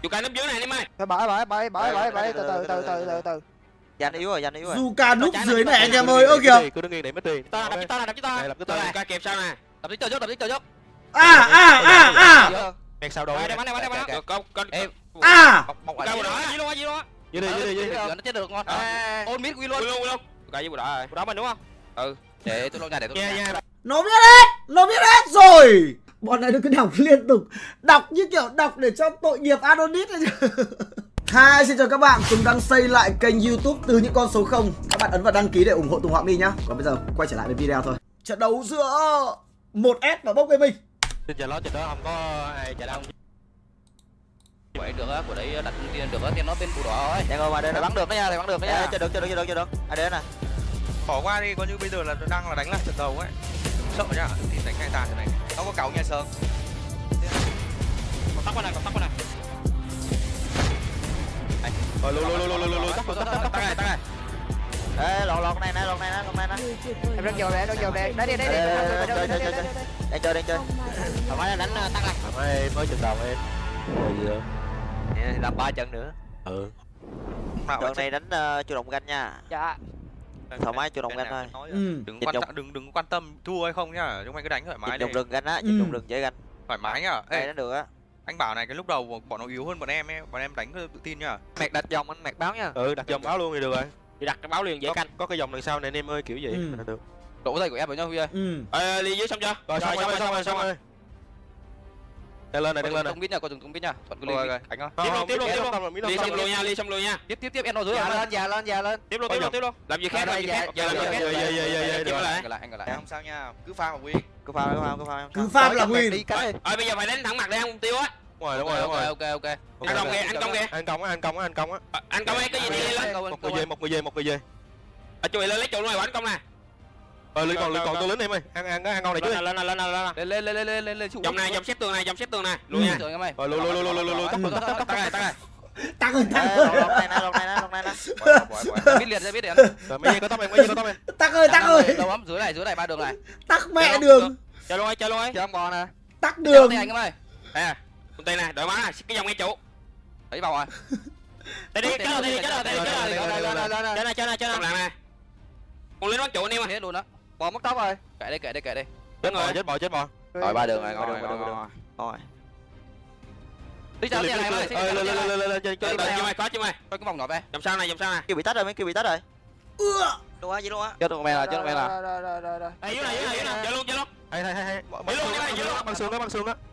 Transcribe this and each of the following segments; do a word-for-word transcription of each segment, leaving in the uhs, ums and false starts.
Dù ca núp dưới này em ơi. Thôi bởi bởi bởi bởi bởi bởi từ từ từ từ từ từ. Danh yếu rồi, danh yếu rồi. Zuka núp dưới này anh em ơi. Ơ kìa. Cứ đứng yên để mất tiền. To đập to đập to. Đập to ca kẹp sao nè. Đập đi chờ trước, đập đi chờ trước. À à à à. Kẹt sao đâu. Đây bắn đây bắn đây bắn. Được con con em. À. Bọc cao bùa đỏ gì luôn gì luôn. Dưới đây dưới đây dưới đây. Nó chết được ngon. Ôn mít quy luôn. Luôn luôn. Cái bùa đỏ rồi. Bùa đỏ mình đúng không? Ừ. Để tôi lôi nhà để tôi. Nha nha. Nó biết hết, nó biết hết rồi. Bọn này nó cứ đọc liên tục. Đọc như kiểu đọc để cho tội nghiệp Adonis này chứ. Hi, xin chào các bạn, Tùng đang xây lại kênh YouTube từ những con số không. Các bạn ấn vào đăng ký để ủng hộ Tùng Họa Mi nhá. Còn bây giờ quay trở lại với video thôi. Trận đấu giữa một S và Bốc Gaming. Trên trận đó trận đó không có ai chạy đông. Vậy được á, của đấy đặt tiền được á, tiền nó bên bùa đỏ ấy. Đang ngồi mà đây Phải bắn được đó nha, phải bắn được đó nha. Chơi được, chơi được, chơi được, chơi được. À đây nè. Bỏ qua đi, coi như bây giờ là đang là đánh lại trận đầu ấy. Sợ nhá, thì đánh hai tàn thế này. Nó có cáu nhà Sơn. Còn tóc qua này, còn tóc qua này. Rồi lùi lùi lùi lùi lùi tóc tóc tóc Tóc này, tóc này. Ê, lọt lọt này nè, lọt này nè, lọt này nè. Em đang dồn đây, đang dồn đây. Đấy đi, đấy đi. Chơi chơi chơi chơi. Đang chơi, đang chơi. Thoải mái đánh tăng này. Em mới trận đầu em. Rồi gì Nè, làm ba trận nữa. Ừ. Trận này đánh chủ động ganh nha. Dạ. Thoải mái chủ động ganh thôi. Ừ. Đừng quan trọng, đừng đừng quan tâm thua hay không nhá, chúng mày cứ đánh thoải mái đi. Chụp rừng ganh á, chụp rừng dễ ganh. Thoải mái nhá. Đây đánh được á. Anh bảo này, cái lúc đầu bọn nó yếu hơn bọn em ấy, bọn em đánh tự tin nhá. Mẹt đặt dòng anh mẹt báo nha. Ừ, đặt dòng báo luôn thì được rồi. Đi đặt cái báo liền dễ canh. Có cái dòng đằng sau này anh em ơi, kiểu gì là được. Đổ dây của em với nhau Huy ơi. Ừ. Ờ đi dưới xong chưa? Rồi xong rồi, xong rồi, xong rồi. Đang lên này, đang lên này. Không biết nha, có dùng không biết nha. Thuận Rồi cứ rồi, anh ơi. Tiếp luôn, tiếp luôn, tiếp luôn. Đi xong luôn nha, đi xong luôn nha. Tiếp tiếp tiếp em nó dưới Già rồi. lên, già lên, già lên. Tiếp luôn, tiếp luôn, tiếp luôn. Làm gì khác, làm gì khác. Giờ làm gì khác. Dạ dạ dạ dạ Tiếp lại. Anh lại, anh lại. Không sao nha, cứ pha mà win. Cứ pha, cứ pha, cứ pha. Cứ farm là win. Đi cái. Ờ bây giờ phải đánh thẳng mặt để ăn mục tiêu á. Đúng rồi, đúng rồi, đúng rồi. Ok ok. Ăn công kìa, ăn công kìa. Ăn công á, ăn công á, ăn công á. Ăn công ấy cái gì đi lên. Một người về, một người về, một người về. Ở chui lên lấy trụ này bắn công nè. Ờ lưỡi còn lưỡi còn tôi lính em ơi. Ăn ăn ăn ngon này chứ. Lên lên lên lên lên. Lên lên lên lên lên lên trụ. Dòng này, dòng xếp tường này, dòng xếp tường này. Lùi nha. Rồi em ơi. Rồi lùi lùi lùi lùi lùi lùi tóc tóc tóc tóc Tắt này, tắt này. Tắc ơi, tắc Lọt ơi. này nè, lọt này nè, lọt này nè. Biết liền ra biết liền. Rồi mấy giây có tóc em, mấy giây có tóc em. Tắc ơi, tắc ơi. Đâu bấm dưới này, dưới này ba đường này. Tắc mẹ đường. Chơi luôn ơi, chơi luôn ơi. Chơi bò nè. Tắc đường. Anh em ơi. Nè, con tay này, đội máu này, cái dòng ngay trụ. Đấy vào rồi. Đây đi, chết rồi, đây đi, chết rồi, đây đi, chết rồi. Chơi này, chơi này, chơi này. Làm nè. Con lính bắn trụ anh em ơi. Hết luôn đó. Bò mất tóc rồi. Kệ đây, kệ đây, kệ đây. Chết bò, chết bò, chết bò. Rồi ba đường này, ngon Rồi, ngon rồi, ngon. rồi. Đi sao tiền này em ơi. Lên lên lên lên lên chơi Chơi chơi. chưa mày, có chưa mày. Coi cái vòng nhỏ về. Dòng sau này, dòng sau này. Kêu bị tách rồi, mấy kêu bị tách rồi. Ưa. Đúng á, vậy luôn á. Chết được mẹ là, chết được mẹ là. Rồi rồi rồi rồi rồi. Đây dưới này, dưới này, dưới này. Chơi luôn, chơi luôn. Hay hay hay hay. Băng xương, băng xương đó, băng xương đó.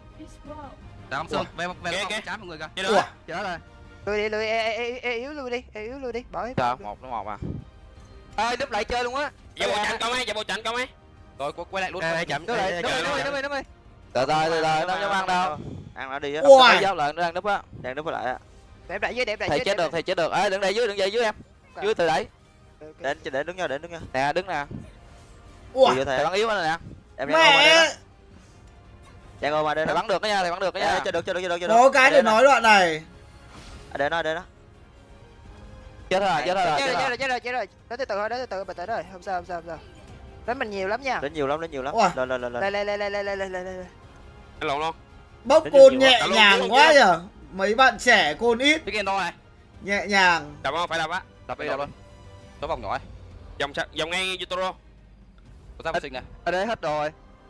Đám xương, về về chám mọi người kìa. Chơi được. Chết rồi. Lùi đi, lùi, ê, ê, ê, ê, yếu lùi đi, ê, yếu lùi đi, bỏ. Sao? Một nó một à. Ơi, núp lại chơi luôn á. Giờ bộ chặn công ấy, giờ bộ chặn công ấy. Rồi quay lại luôn. Ai chậm. Núp lại, núp lại, núp lại, núp lại, núp lại. Từ từ từ từ nó không ăn đâu. Ăn nó đi á. Ui. Giáo lợn nó đang núp á. Đang núp lại á. Đẹp đại dưới, đẹp đại Thầy dưới. chết được, thầy chết được. Ê đứng đây dưới, đứng đây dưới em. Dưới từ đấy. Để để đứng nha, để đứng nha. Nè đứng nè. Ủa. Thầy bắn yếu nữa nè. Em đang ngồi mà đây. Mẹ. Đang ngồi mà đây. Thầy bắn được đó nha, thầy bắn được đó nha. Chơi được, chơi được, chơi được, chơi được. Có cái để nói đoạn này. Để nó, để nó. Chết rồi, chết rồi. Chết rồi, chết rồi, chết rồi, chết rồi. Nói từ từ thôi, nói từ từ, bình tĩnh rồi, không sao, không sao, không sao. Đánh mình nhiều lắm nha. Đến nhiều lắm, đến nhiều lắm. Lên lên lên lên. Lên lên lên lên lên lên lên lên. Anh lộn luôn. Bốc côn nhẹ nhàng quá nhở. Mấy bạn trẻ côn ít. Cái to này. Nhẹ nhàng. Đập không, phải đập á. Đập đi đập luôn. Có vòng nhỏ ấy. Dòng dòng ngay Yutoro. Có sao xinh nè. Ở đây hết rồi.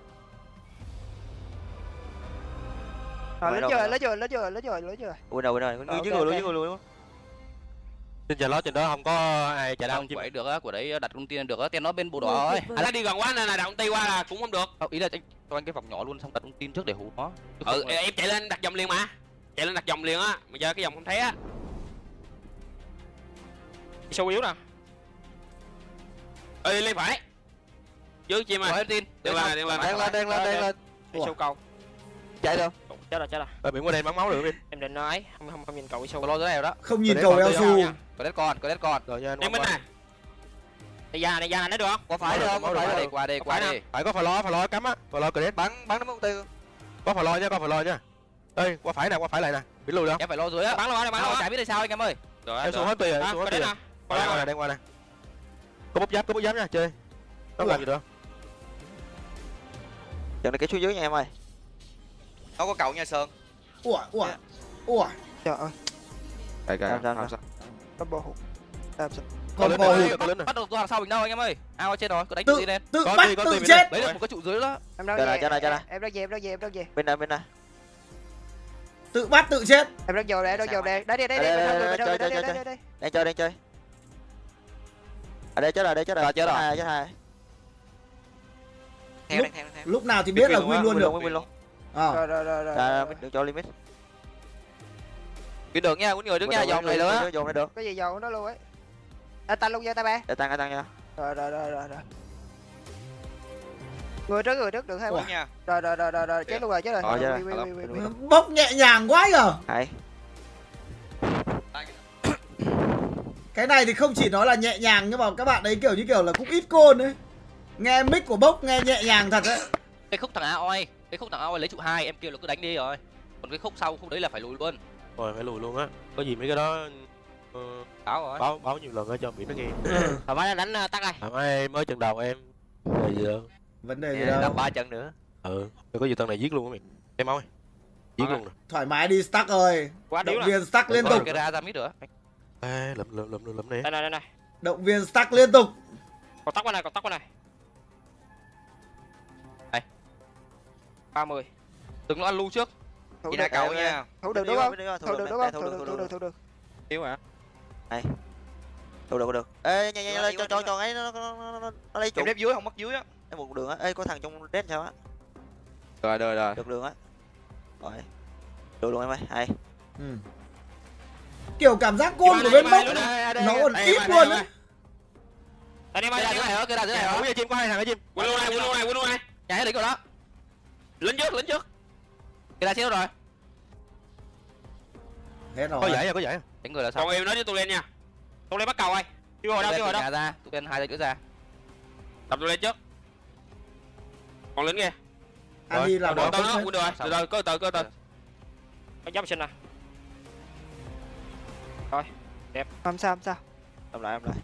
Rồi lấy chưa, lấy chưa, lấy chưa, lấy chưa, lấy chưa. Ui đâu, ui đâu. Người dưới người luôn, dưới người luôn. Trên trận đó trên đó không có ai chạy đông chứ. Vậy được á, của đấy đặt công ty được á, tiền nó bên bùa đỏ ấy. Anh đi gần quá nên là đặt công ty qua là cũng không được. Không, ý là anh cho anh cái vòng nhỏ luôn xong đặt công ty trước để hù nó. Ừ, em chạy lên đặt dòng liền mà. Chạy lên đặt dòng liền á, mà giờ cái dòng không thấy á. Sâu yếu nè. Ê lên phải. Dưới chim mà. tin. Đừng lên, đừng lên. Đang lên, đang lên, đang lên. Sâu cầu. Chạy được. Chết rồi, chết rồi. Ờ biển qua đây bắn máu được đi. Em định nói không không không nhìn cầu sâu. Có lo dưới này rồi đó. Không nhìn cầu eo su. Có đét con, có đét con. Rồi nha anh. Em bên này. Đây ra này, ra này nó được không? Qua phải được không? Qua phải Qua được. đây, qua đây, qua đây. Phải có phải lo, phải lo cắm á. Phải lo credit. Bắn bắn nó mục tiêu. Có phải lo nha, có phải lo nha. Ê, qua phải nè, qua phải lại nè. Bị lùi đâu? Em phải lo dưới á. Bắn luôn, bắn luôn. Chả biết tại sao anh em ơi. Rồi. Em xuống hết tùy rồi, xuống hết tùy rồi. Đang qua nè, đang qua nè. Có bốc giáp, có bốc giáp nha, chơi. Nó làm gì được? Trận này cái xuống dưới nha em ơi. Nó có cậu nha Sơn. Ủa, ủa. Ủa. Trời ơi. Cái cái. Combo hụt. Làm sao? Combo bắt đầu hàng sau mình đâu anh em ơi. Ao trên rồi, cứ đánh tự tự lên. tự bắt tự chết. Đấy là một cái trụ dưới đó. Em đang Cho này, về. cho này, cho này. Em đang về, em đang về, em đang về. Bên này, bên này. Tự bắt tự chết. Em đang vô đây, em đang vô đây. Đấy đi, đấy đi, Đây, đây đây, đây, đây, đây, chơi, đây, chơi, đây, đây. Đang chơi, đang chơi. Ở đây chết rồi, đây chết rồi. Chết rồi. Hai, chết hai. Theo Lúc- đây, theo theo. Lúc nào thì biết là win luôn được. Win luôn. Ờ. Rồi rồi rồi rồi. Rồi, đừng cho limit. Cái đường nha, muốn người đứng nha, dòng này nữa. Dòng này được. Cái gì dầu nó luôn ấy. À, tăng luôn nha ta ba. Để tăng, để tăng nha. Rồi rồi rồi rồi rồi. Người trước người trước được hai Ủa. quá. Rồi rồi rồi rồi rồi chết luôn rồi chết rồi. Ờ, chết rồi. Win, win, win, win, win. Bốc nhẹ nhàng quá nhở. Hay. Cái này thì không chỉ nói là nhẹ nhàng nhưng mà các bạn ấy kiểu như kiểu là cũng ít côn đấy. Nghe mic của bốc nghe nhẹ nhàng thật đấy. Cái khúc thằng A oi, cái khúc thằng A oi lấy trụ hai, em kêu là cứ đánh đi rồi. Còn cái khúc sau khúc đấy là phải lùi luôn. Rồi phải lùi luôn á. Có gì mấy cái đó ờ, Báo rồi. báo báo nhiều lần á cho biển nó nghe. thoải mái đánh tắt này. Thằng ai mới trận đầu em. Rồi gì đâu. Vấn đề gì Đập đâu. ba trận nữa. Ừ, rồi có gì tầng này giết luôn á mày. Em máu ơi. Giết luôn rồi. Thoải mái đi stack ơi. Quá Động điếu nè. viên stack liên tục. Cái ra ra mít nữa. Ê, lụm lụm lụm lụm nè. Đây này đây này. Động viên stack liên tục. Còn tóc qua này, còn tóc qua này. Đây. ba mươi. Đừng nó ăn lưu trước. Thủ Chị được đã cầu nha. thủ được đúng không? Thủ Thủ được đúng không? Thủ Thủ được, được, thủ thủ được. được, thủ được. Yếu hả? Thủ được, thủ được. Ê, nhanh nhanh lên cho cho cho ấy nó nó nó nó lấy trụ. Em đép dưới không mất dưới á. Em một đường á. Ê, có thằng trong red sao á? Rồi rồi rồi. Được đường á. Rồi. Được luôn em ơi. Hay. Ừ. Kiểu cảm giác côn của bên bốc nó còn ít luôn á. Đây đi Cái ra mai. dưới này đó, cái ra dưới này Ủa đó. giờ chim có hai thằng hả chim? Quên luôn này, quên luôn này, quên luôn này. Nhà hết đỉnh rồi đó. Lính trước, lính trước. Cái ra chết rồi. Hết rồi. Có giải à, có giải à. Đánh người là sao? Còn em nói với tôi lên nha. Tôi lên bắt cầu ai. Chưa hồi đâu, chưa hồi đâu. Nhà ra, tụi bên hai tay chữa ra. Đập tôi lên trước. Còn lính kìa. Anh đi làm Rồi, đó. tao nó, quên rồi. Từ từ, có từ, có từ. Có giáp sinh nè. Rồi, đẹp. Không sao, không sao. Làm lại, làm lại.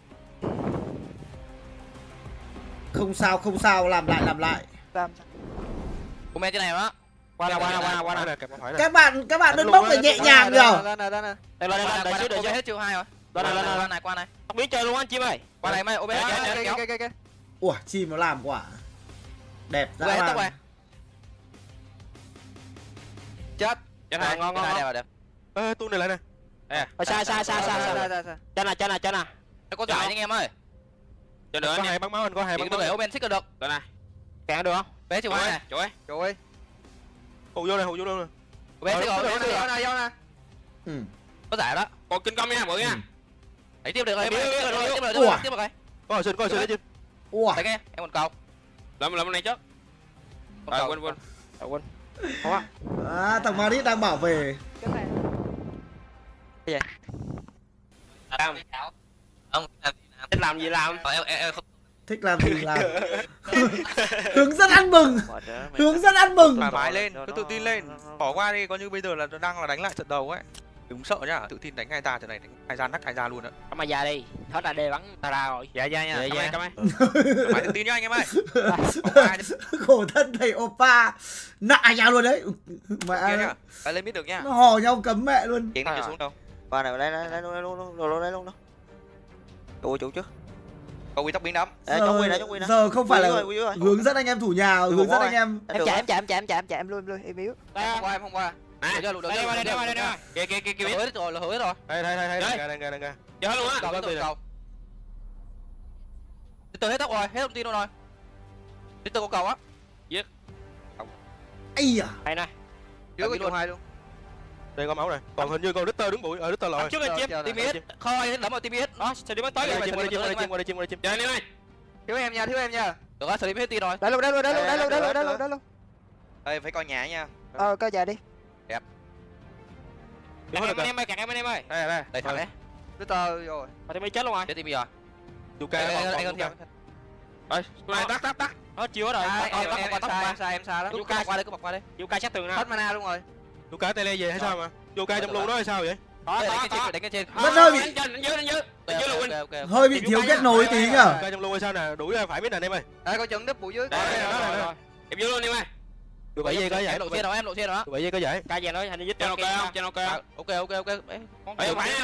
Không sao không sao làm lại làm lại. Làm sao? Của men trên này đó. Qua nào, qua nào, qua nào, qua nào. Nè, kẹp phải nè. Các bạn các bạn bên bốc phải nhẹ nhàng nhở. Ra nè, ra nè. Đây là đây là đợi Qua trước, đợi đây trước. hết chiêu hai rồi. Đây là đây Qua là này, qua này. tóc biến chơi luôn anh chim ơi. Qua này mày, ô bé kéo kéo kéo. Ủa chim nó làm quả. Đẹp Ô bé hết dã tóc man. này. Chết. Chết rồi, ngon ngon Cái này ngon. đẹp đẹp. Ê, tuôn này lại nè. Ờ, sai sai sai sai sai. Cho nè, cho nè, cho nè. Nó có giải anh em ơi. Cho được Có anh hai bắn máu anh, có hai Thì bắn tôi máu. để ô ben xích được. Đây này. Kẹo được không? Bé chiêu hai này. Chỗ ấy. Trời Hù vô nè, hù vô luôn nè. Ô bé xích rồi, bé xích rồi. nè, vô nè. Ừ. Có giải đó. Còn kinh công nha, mọi người nha. Đấy tiếp được rồi, Biết, biết, tiếp biết, rồi, biết. tiếp rồi, tiếp Ủa. rồi, tiếp rồi. Có hồi sinh, có hồi sinh đấy chim. Ủa. Đấy nghe, em còn cầu. Làm làm này trước. Rồi quên quên. Rồi quên. À, thằng Madrid đang bảo vệ. Cái này. Làm. Không, Thích làm gì làm. em em em không Thích làm gì làm. Hướng dẫn ăn mừng. Mệt rồi, mệt. Hướng dẫn ăn mừng. Thoải mái lên, Nó- cứ nó- tự tin lên. nó- Bỏ qua đi, coi như bây giờ là đang là đánh lại trận đầu ấy. Đừng sợ nhá, tự tin đánh hai ta trận này, đánh hai ra nắc hai ra luôn á. Cảm ơn già đi. Hết là đề bắn ta ra rồi. dạ dạ nha. Dạ dạ. Cảm ơn. Thoải mái tự tin nhá anh em ơi. Bỏ qua đi. Khổ thân thầy oppa. Nại nhà luôn đấy. Kia Mẹ nhá. Đấy lên biết được nhá. nó hò nhau cấm mẹ luôn. Chiến nó chưa xuống đâu. Qua này, lấy lấy lấy luôn, lấy luôn, luôn, luôn, lấy luôn đâu. Ủa chủ chứ. Câu quy tóc biến đấm. Ê, chống quy nè, chống quy nè. Giờ không phải Quy là rồi, quy rồi. hướng dẫn anh em thủ nhà, Quy hướng một dẫn bó anh em. Em chạy, em chạy, em chạy, em chạy, em chạy, em luôn, luôn, em yếu. Đây. Không qua em không qua. Nè. Để cho lụt đầu. Đây đây đây đây đây. Kìa kìa kìa kìa. Hứa hết rồi, là hứa hết rồi. Đây, đây, đây, đây, Đấy. đây, đây, đây, đây. Chờ hết luôn á. Cầu Cầu, cầu cầu. cầu. Từ hết tóc rồi, hết thông tin luôn rồi. Từ có cầu á. Ây à. Đây nè. Dưới cái trụ hai luôn. Đây có máu này. Còn hình như con Richter đứng bụi, ờ Richter lòi. Trước lên chim. Team hết. Khôi đấm vào team hết. Đó, sẽ đi bắt tới Đây, rồi. chim, qua đây, chim, qua đây, chim, qua đây, chim, qua đây, chim. Chờ đi này. Thiếu em nha, thiếu em nha. Được á, Slim hết team rồi. Đá luôn, đá luôn, đá luôn, đá luôn, đá luôn, đá luôn, đá luôn. Đây phải coi nhà nha. Ờ, coi dài đi. Em em em ơi, cản em em ơi. Đây, đây. Đây thằng đấy. Richter rồi. Mà team chết luôn rồi. Chết team rồi. Yuka Anh nó anh còn anh còn theo. Yuka. Rồi, này tắt tắt tắt. Nó chiếu rồi. Em Em em tắt em tắt sai em qua. sai em sai đó. Cứ bọc qua đây, cứ bọc qua đây. Yuka sát tường nè. Hết mana luôn rồi. Yuka tele về hay sao mà? Yuka trong luôn đó hay sao vậy? Có Đánh có cái trên, có. đánh cái trên. Vẫn hơi bị- Đánh trên, đánh dưới, đánh dưới. Đánh dưới là win. Ok ok. Hơi bị thiếu kết nối tí nhở. Yuka trong luôn hay sao nè? Đuổi ra phải biết nè em ơi. Đây coi chừng đứt bụi dưới. Đây, rồi, rồi, rồi. Em dưới luôn đi ơi. Tụi bảy giây có em vậy. lộ xe đó, em lộ xe đó. Tụi bảy giây có vậy. Ca giang nói hành dít Cho nó cho ok không? Cho nó ok không? Ok ok ok. Ê, phải phải.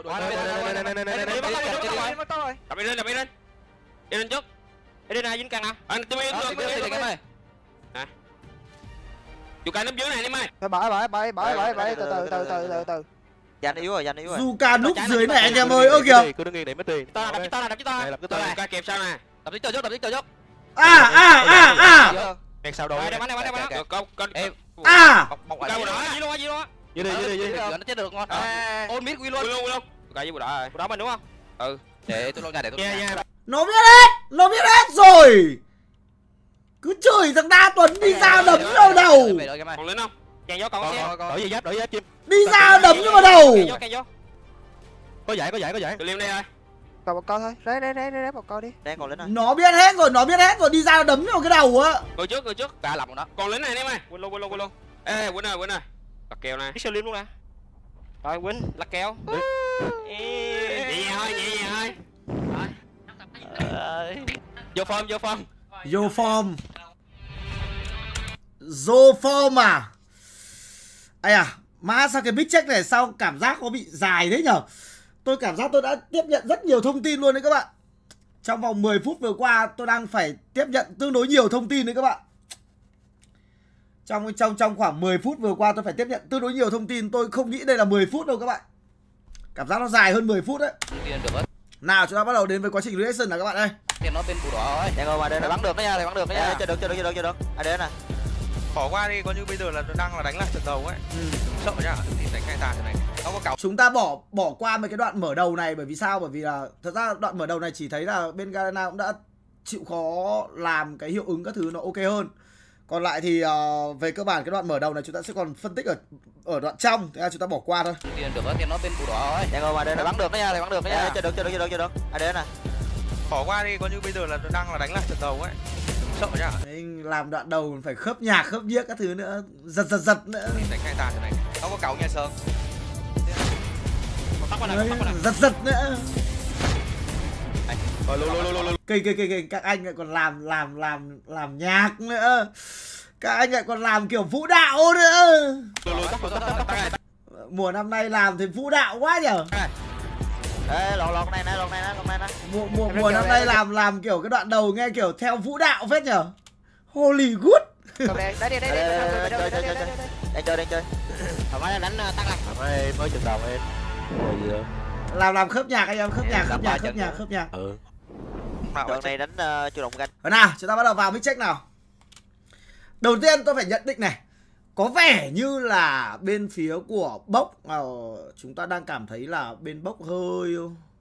Đập đi lên, đập đi lên. Đi lên trước. Đi lên này dính căng nè. Anh tôi biết rồi. Nè. Chụp cái nấp dưới này đi mày. Phải bãi bãi bãi bãi bãi bãi từ từ từ từ từ từ. Dành yếu rồi, dành yếu rồi. Zuka núp dưới này anh em ơi. Ơ kìa. Cứ đứng yên để mất tiền. To đập to đập to. Đập cái Tôi tay. này ca kẹp sau nè. Đập tích trước, đập tích trước. À à à à. Đèn sao đâu. Đây đây bắn đây bắn đây bắn. Con con Em À. bọc bọc ở cao đây. đó, gì luôn gì luôn. Dưới đi, dưới đi, dưới đi. Nó chết được ngon. Ôn mít quy luôn. Luôn luôn. Cái gì bộ đó rồi. Bộ đó mình đúng không? Ừ. Để tôi lôi nhà để tôi. Nha nha. Nó biết hết, nó biết hết rồi. Cứ chửi thằng Đa Tuấn đi ra đấm vào đầu. Còn lên không? Chèn vô còn xem. Đổi dây giáp, đổi dây giáp chim. Đi ra đấm vào đầu. Chèn vô, chèn vô. Có giải, có giải, có giải. Tôi liêm đây rồi. Còn một con thôi. Đấy đấy đấy đấy một con đi. Đang còn lên này. Nó biết hết rồi, nó biết hết rồi, đi ra đấm vào cái đầu á. Người trước, người trước. Cả lọc đó. Còn lính này đi mày. Quên luôn, quên luôn, quên luôn. Ê, quên rồi, quên rồi. Là kèo nè. Cái siêu liêm luôn nè. Rồi quên, là kèo. Nhẹ nhàng thôi, nhẹ nhàng thôi. Vô form, vô form. Vô form. Vô form à. Ây à, má sao cái big check này sao cảm giác có bị dài thế nhở? Tôi cảm giác tôi đã tiếp nhận rất nhiều thông tin luôn đấy các bạn. Trong vòng mười phút vừa qua tôi đang phải tiếp nhận tương đối nhiều thông tin đấy các bạn. Trong trong trong khoảng mười phút vừa qua tôi phải tiếp nhận tương đối nhiều thông tin. Tôi không nghĩ đây là mười phút đâu các bạn. Cảm giác nó dài hơn mười phút đấy. Nào chúng ta bắt đầu đến với quá trình reaction nào các bạn ơi. Thì nó bên bù đỏ rồi. Đang ngồi ngoài đây Bắn được đấy nha, bắn được đấy nha. Chưa được, chưa được, chưa được, chưa được. À đây nè. Bỏ qua đi, coi như bây giờ là đang là đánh lại trận đầu ấy. Ừ. Sợ nhá, thì đánh hai tàn thế này. Nó có cáu. Chúng ta bỏ bỏ qua mấy cái đoạn mở đầu này bởi vì sao? Bởi vì là thật ra đoạn mở đầu này chỉ thấy là bên Garena cũng đã chịu khó làm cái hiệu ứng các thứ nó ok hơn. Còn lại thì uh, về cơ bản cái đoạn mở đầu này chúng ta sẽ còn phân tích ở ở đoạn trong, thế là chúng ta bỏ qua thôi. Tiền được thì nó bên bù đỏ rồi. Đang ngồi ngoài đây nè. Bắn được đấy nha, bắn được đấy nha. Chưa được, chưa được, chưa được, chưa được. À đây nè. Bỏ qua đi, coi như bây giờ là đang là đánh lại trận đầu ấy. Sợ nhá. Đấy, làm đoạn đầu phải khớp nhạc, khớp nhiếc các thứ nữa, giật giật giật nữa. Thì đánh hai tàn thế này. Nó có cáu nha Sơn. Đấy, giật giật nữa. Rồi lùi lùi lùi lùi. Kinh kinh kinh kinh, các anh lại còn làm làm làm làm nhạc nữa. Các anh lại còn làm kiểu vũ đạo nữa. Mùa năm nay làm thì vũ đạo quá nhở. Ê, lọt lọt này nè, lọt này nè, lọt này nè. Mùa mùa mùa năm nay làm làm kiểu cái đoạn đầu nghe kiểu theo vũ đạo phết nhở. Hollywood. Cầm đây, đấy đi, đấy đi, đấy đi, đấy đi, đấy đi. Đang chơi, đang chơi. Thoải mái đánh tăng lại. Em mới chừng đầu em. Rồi gì đó. Làm làm khớp nhạc anh em, khớp nhạc, khớp nhạc, khớp nhạc, khớp nhạc. Ừ. Trận này đánh uh, chủ động ganh. Rồi nào, chúng ta bắt đầu vào mic check nào. Đầu tiên tôi phải nhận định này. Có vẻ như là bên phía của Bốc uh, chúng ta đang cảm thấy là bên Bốc hơi...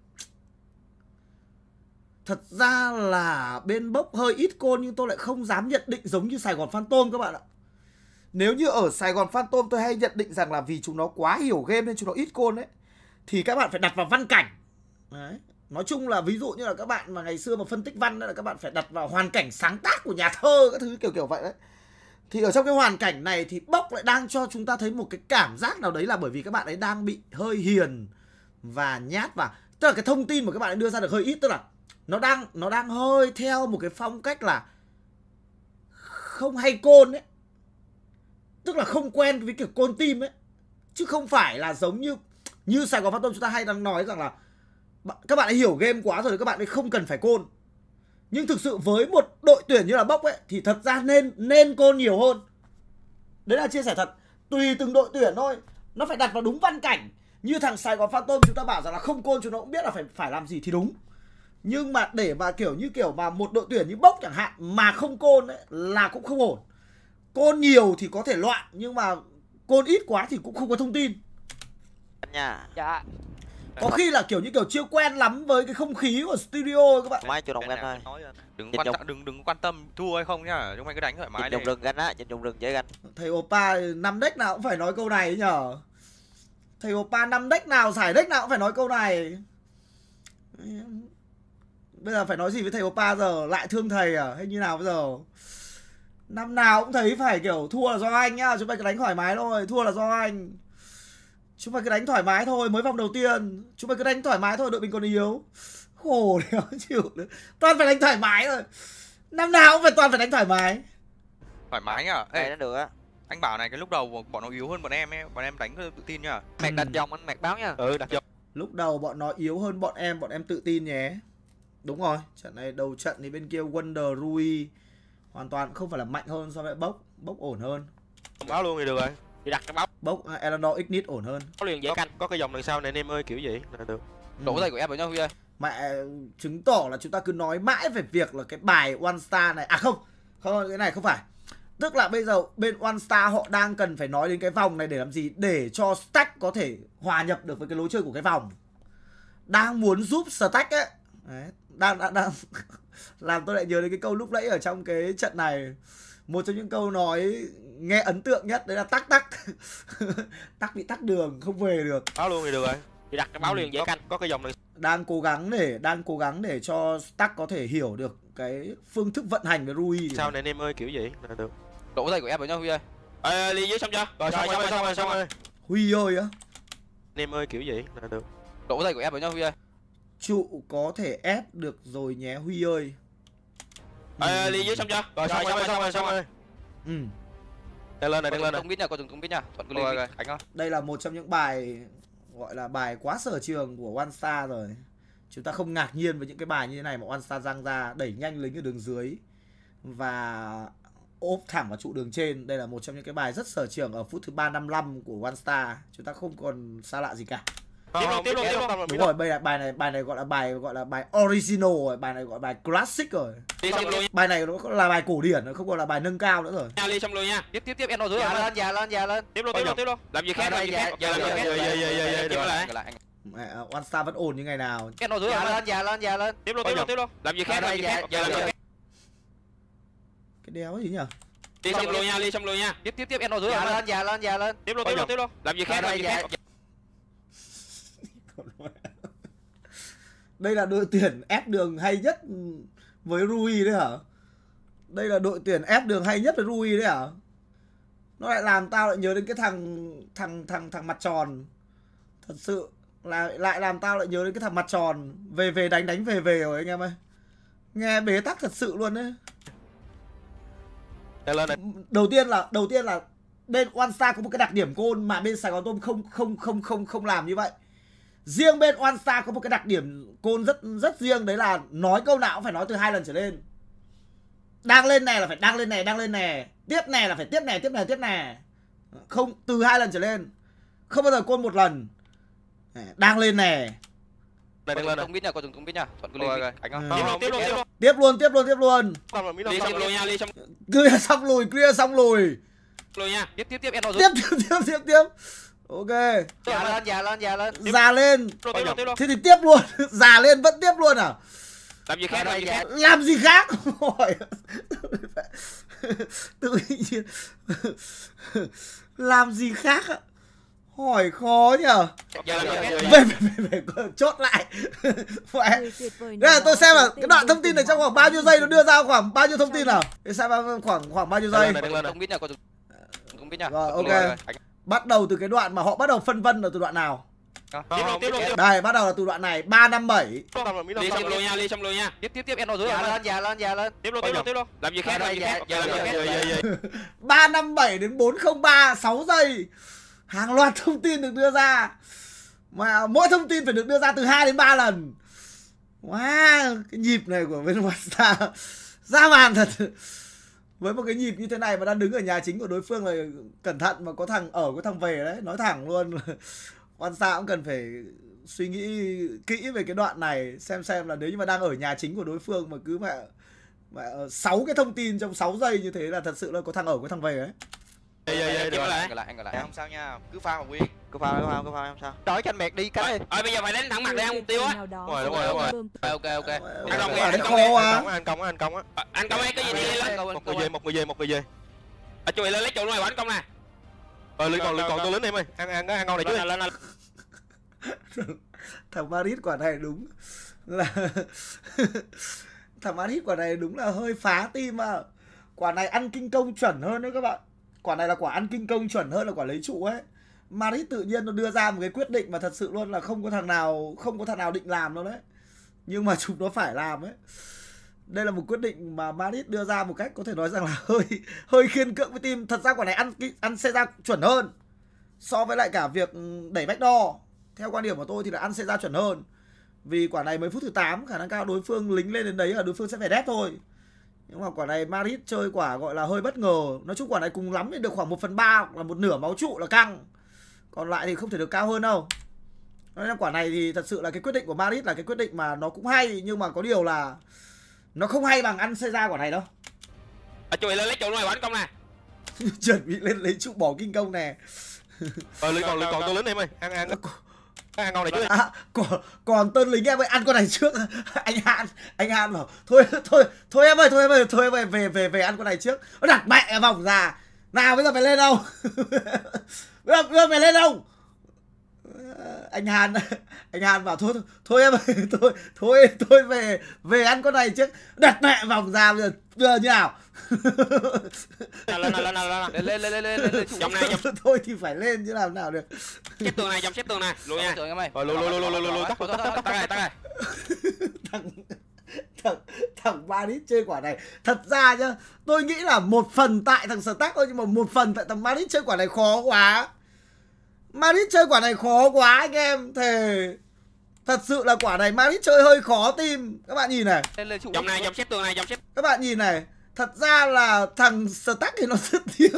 Thật ra là bên Bốc hơi ít côn nhưng tôi lại không dám nhận định giống như Sài Gòn Phantom các bạn ạ. Nếu như ở Sài Gòn Phantom tôi hay nhận định rằng là vì chúng nó quá hiểu game nên chúng nó ít côn đấy, thì các bạn phải đặt vào văn cảnh. Đấy. Nói chung là ví dụ như là các bạn mà ngày xưa mà phân tích văn là các bạn phải đặt vào hoàn cảnh sáng tác của nhà thơ các thứ kiểu kiểu vậy đấy. Thì ở trong cái hoàn cảnh này thì Bốc lại đang cho chúng ta thấy một cái cảm giác nào đấy là bởi vì các bạn ấy đang bị hơi hiền và nhát, và tức là cái thông tin mà các bạn ấy đưa ra được hơi ít, tức là nó đang nó đang hơi theo một cái phong cách là không hay côn ấy, tức là không quen với kiểu côn team ấy, chứ không phải là giống như như Sài Gòn Phantom chúng ta hay đang nói rằng là các bạn ấy hiểu game quá rồi, các bạn ấy không cần phải côn. Nhưng thực sự với một đội tuyển như là Bốc ấy thì thật ra nên nên côn nhiều hơn. Đấy là chia sẻ thật. Tùy từng đội tuyển thôi, nó phải đặt vào đúng văn cảnh. Như thằng Sài Gòn Phantom chúng ta bảo rằng là không côn chúng nó cũng biết là phải phải làm gì thì đúng. Nhưng mà để mà kiểu như kiểu mà một đội tuyển như Bốc chẳng hạn mà không côn ấy là cũng không ổn. Côn nhiều thì có thể loạn, nhưng mà côn ít quá thì cũng không có thông tin. Nha. Dạ. Có khi là kiểu như kiểu chưa quen lắm với cái không khí của studio các bạn. Mai chủ động ganh thôi. Đừng quan trọng, đừng đừng quan tâm thua hay không nhá, chúng mày cứ đánh thoải mái đi. Nhìn rừng ganh á, nhìn trùng rừng dễ ganh. Thầy Oppa năm deck nào cũng phải nói câu này nhở. Thầy Oppa năm deck nào giải deck nào cũng phải nói câu này. Bây giờ phải nói gì với thầy Oppa giờ? Lại thương thầy à? Hay như nào bây giờ? Năm nào cũng thấy phải kiểu thua là do anh nhá. Chúng mày cứ đánh thoải mái thôi. Thua là do anh. Chúng mày cứ đánh thoải mái thôi. Mới vòng đầu tiên chúng mày cứ đánh thoải mái thôi. Đội mình còn yếu. Khổ đéo chịu nữa. Toàn phải đánh thoải mái rồi. Năm nào cũng phải toàn phải đánh thoải mái. thoải mái nhá. Đây Ê, nó được á. anh bảo này, cái lúc đầu bọn nó yếu hơn bọn em ấy, bọn em đánh tự tin nhá. Mạc đặt dòng anh Mạc báo nha. Ừ, đặt dòng. Lúc đầu bọn nó yếu hơn bọn em, bọn em tự tin nhé. Đúng rồi, trận này đầu trận thì bên kia Wonder Rui hoàn toàn không phải là mạnh hơn so với Bốc. Bốc ổn hơn. Báo luôn thì được rồi. Thì đặt cái báo Bốc uh, Elandor Ignite ổn hơn. liền dễ Có, canh. có cái dòng đằng sau này anh em ơi, kiểu gì là được. Đổ tay của em với nhau Huy ơi. Mẹ chứng tỏ là chúng ta cứ nói mãi về việc là cái bài One Star này. À không, không, cái này không phải. Tức là bây giờ bên One Star họ đang cần phải nói đến cái vòng này để làm gì? Để cho Stack có thể hòa nhập được với cái lối chơi của cái vòng. Đang muốn giúp Stack ấy. Đấy, đang, đang, đang làm tôi lại nhớ đến cái câu lúc nãy ở trong cái trận này. Một trong những câu nói nghe ấn tượng nhất đấy là tắc tắc. Tắc bị tắc đường, không về được. Báo luôn thì được rồi. Thì đặt cái báo liền dễ Có, canh. có cái dòng đằng Đang cố gắng để đang cố gắng để cho Stack có thể hiểu được cái phương thức vận hành với Rui. sau này anh em ơi, kiểu gì là được. Đổ tay của em với nhau Huy ơi. Ê, ly dưới xong chưa? Rồi xong rồi, xong rồi, xong rồi. Huy ơi á. Anh em ơi, kiểu gì là được. Đổ tay của em với nhau Huy ơi. Trụ có thể ép được rồi nhé Huy ơi. Ê, ly dưới xong chưa? Rồi xong rồi, xong rồi, xong rồi. Ừ. Đang lên này, đang lên này. Không biết nha, có không biết nha. Thuận cứ Rồi, lên rồi. Khánh ơi. Đây là một trong những bài gọi là bài quá sở trường của One Star rồi. Chúng ta không ngạc nhiên với những cái bài như thế này mà One Star giang ra, đẩy nhanh lính ở đường dưới và ốp thẳng vào trụ đường trên. Đây là một trong những cái bài rất sở trường ở phút thứ ba năm lăm của One Star. Chúng ta không còn xa lạ gì cả. Tiếp luôn, tiếp luôn, tiếp luôn. Đúng rồi, bây giờ bài này bài này gọi là bài gọi là bài original rồi, bài này gọi là bài classic rồi. Ly xong luôn Bài này nó là bài cổ điển, không còn là bài nâng cao nữa rồi. nha, ly xong luôn nha. Tiếp tiếp tiếp em nó dưới Dạ rồi. lên, dạ lên, dạ lên. Tiếp luôn, tiếp luôn, tiếp luôn. Làm gì khác, làm gì khác. Giờ làm gì khác. Dạ, dạ, dạ, dạ, dạ, Tiếp được. lại. Ngược lại anh. Mẹ, One Star vẫn ổn như ngày nào. Em nó dưới Dạ rồi. lên, dạ lên, dạ lên. Tiếp luôn, tiếp luôn, tiếp luôn. Làm gì khác, làm gì khác. Giờ làm gì khác. Cái đéo gì nhỉ? Ly xong luôn nha, ly xong luôn nha. Tiếp tiếp tiếp em nó dưới Dạ rồi. lên, dạ lên, dạ lên. Tiếp luôn, tiếp luôn, tiếp luôn. Làm gì khác, làm gì khác. Đây là đội tuyển ép đường hay nhất với Rui đấy hả? Đây là đội tuyển ép đường hay nhất với Rui đấy hả? Nó lại làm tao lại nhớ đến cái thằng thằng thằng thằng mặt tròn. Thật sự là lại làm tao lại nhớ đến cái thằng mặt tròn, về về đánh đánh về về rồi anh em ơi. Nghe bế tắc thật sự luôn đấy. Đang lên này. Đầu tiên là đầu tiên là bên One Star có một cái đặc điểm côn mà bên Sài Gòn Tôm không không không không không làm như vậy. Riêng bên One Star có một cái đặc điểm côn rất rất riêng, đấy là nói câu nào cũng phải nói từ hai lần trở lên. Đang lên này là phải đang lên này, đang lên này. Tiếp này là phải tiếp này, tiếp này, tiếp này. Không, từ hai lần trở lên. Không bao giờ côn một lần. Đang lên này. Này đang lên này. Không biết nha, có không biết nha. Thuận cứ Rồi, lên rồi. Khánh ơi. Tiếp luôn, tiếp luôn, tiếp luôn. Tiếp luôn, tiếp luôn, tiếp luôn. Xong rồi, Ly xong luôn nha, ly xong Clear xong lùi, clear xong lùi. luôn nha. Tiếp tiếp tiếp em nó dưới. Tiếp, tiếp, tiếp, tiếp, tiếp. Ok. Dạ lên, dạ lên, dạ lên. Già lên. Tiếp luôn, tiếp luôn, tiếp luôn. Thế thì tiếp luôn. Già lên vẫn tiếp luôn à? Làm gì khác, làm gì khác. Làm gì khác? Hỏi tự nhiên làm gì khác ạ? Hỏi khó nhờ. Giờ làm gì khác. Về về về về chốt lại. Đây là tôi xem là cái đoạn thông tin này trong khoảng bao nhiêu giây nó đưa ra khoảng bao nhiêu thông tin nào? Để xem khoảng khoảng bao nhiêu giây. Đang lên này. Không biết nha, có không biết nha. Rồi, Thuận cứ ok. lên Khánh ơi. Bắt đầu từ cái đoạn mà họ bắt đầu phân vân là từ đoạn nào? Tiếp luôn, tiếp luôn, tiếp luôn. Đây, bắt đầu là từ đoạn này ba năm bảy. Ly xong luôn nha, ly xong luôn nha. Tiếp tiếp tiếp em nó dưới Dạ rồi. lên, dạ lên, dạ lên. Tiếp luôn, tiếp luôn, tiếp luôn. Làm gì khác, làm gì khác. Giờ làm gì khác. ba năm bảy đến bốn không ba, sáu giây. Hàng loạt thông tin được đưa ra. Mà mỗi thông tin phải được đưa ra từ hai đến ba lần. Wow, cái nhịp này của bên One Star ra màn thật. Với một cái nhịp như thế này mà đang đứng ở nhà chính của đối phương là cẩn thận, mà có thằng ở có thằng về đấy, nói thẳng luôn. One Star cũng cần phải suy nghĩ kỹ về cái đoạn này, xem xem là nếu như mà đang ở nhà chính của đối phương mà cứ mẹ mẹ sáu cái thông tin trong sáu giây như thế là thật sự là có thằng ở có thằng về đấy. Tiếp lại. Ngược lại, anh ngược lại. Không sao nha, cứ pha mà Nguyên. Cứ phao, cứ phao, cứ phao không sao. Đói canh mẹt đi cái. Ờ bây giờ phải đánh thẳng mặt để ăn mục tiêu á. Đúng rồi, đúng rồi, đúng rồi. Ok ok ok. Anh Long Quả nghe, đấy anh khó Long nghe. quá. Anh công á, anh công á. Ờ, anh công ấy cái gì đi lên. Một người về, một người về, một người về. Ờ chui lên lấy trụ luôn rồi, anh công nè. Ờ, lưng còn, lưng còn tôi lính em ơi. Ăn ăn ăn ngon này chứ. Lên lên lên. Thằng Madrid quả này đúng là thằng Madrid quả này đúng là hơi phá tim à. Quả này ăn kinh công chuẩn hơn đấy các bạn. Quả này là quả ăn kinh công chuẩn hơn là quả lấy trụ ấy. Madrid tự nhiên nó đưa ra một cái quyết định mà thật sự luôn là không có thằng nào không có thằng nào định làm đâu đấy. Nhưng mà chúng nó phải làm ấy. Đây là một quyết định mà Madrid đưa ra một cách có thể nói rằng là hơi hơi khiên cưỡng với team. Thật ra quả này ăn ăn Ceza chuẩn hơn so với lại cả việc đẩy backdoor. Theo quan điểm của tôi thì là ăn Ceza chuẩn hơn. Vì quả này mới phút thứ tám, khả năng cao đối phương lính lên đến đấy là đối phương sẽ phải đét thôi. Nhưng mà quả này Madrid chơi quả gọi là hơi bất ngờ. Nói chung quả này cùng lắm thì được khoảng một phần ba hoặc là một nửa máu trụ là căng. Còn lại thì không thể được cao hơn đâu. Nên là quả này thì thật sự là cái quyết định của Madrid là cái quyết định mà nó cũng hay. Nhưng mà có điều là nó không hay bằng ăn Ceza quả này đâu. À, chuẩn bị lên lấy trụ ngoài bắn công nè. Chuẩn bị lên lấy trụ bỏ kinh công nè. Ờ lính còn lính còn tôi lính em ơi. Ăn ăn ăn ngon này chứ. À, còn, còn tên lính em ơi ăn con này trước. Anh Han, anh Han bảo thôi thôi thôi em ơi, thôi em ơi, thôi em ơi về về về ăn con này trước. Nó đặt mẹ vòng ra. Nào bây giờ phải lên đâu? Bây giờ, bây giờ phải lên đâu? Anh Han, anh Han bảo thôi thôi em ơi, thôi thôi thôi về về ăn con này trước. Đặt mẹ vòng ra bây giờ bây giờ như nào? Lên lên lên lên lên lên lên lên lên dòng này dòng thôi thì phải lên chứ làm nào được. xếp tường này, dòng xếp tường này, lùi nha. Rồi lùi lùi lùi lùi lùi tắt tắt tắt Tắt này, tắt này. thằng thằng thằng Madrid chơi quả này thật ra nhá, tôi nghĩ là một phần tại thằng Stark thôi, nhưng mà một phần tại thằng Madrid chơi quả này khó quá. Madrid chơi quả này khó quá anh em, thề thật sự là quả này Madrid chơi hơi khó team. Các bạn nhìn này, dòng này, dòng xếp tường này, dòng xếp. các bạn nhìn này, thật ra là thằng Stark thì nó rất tiếc.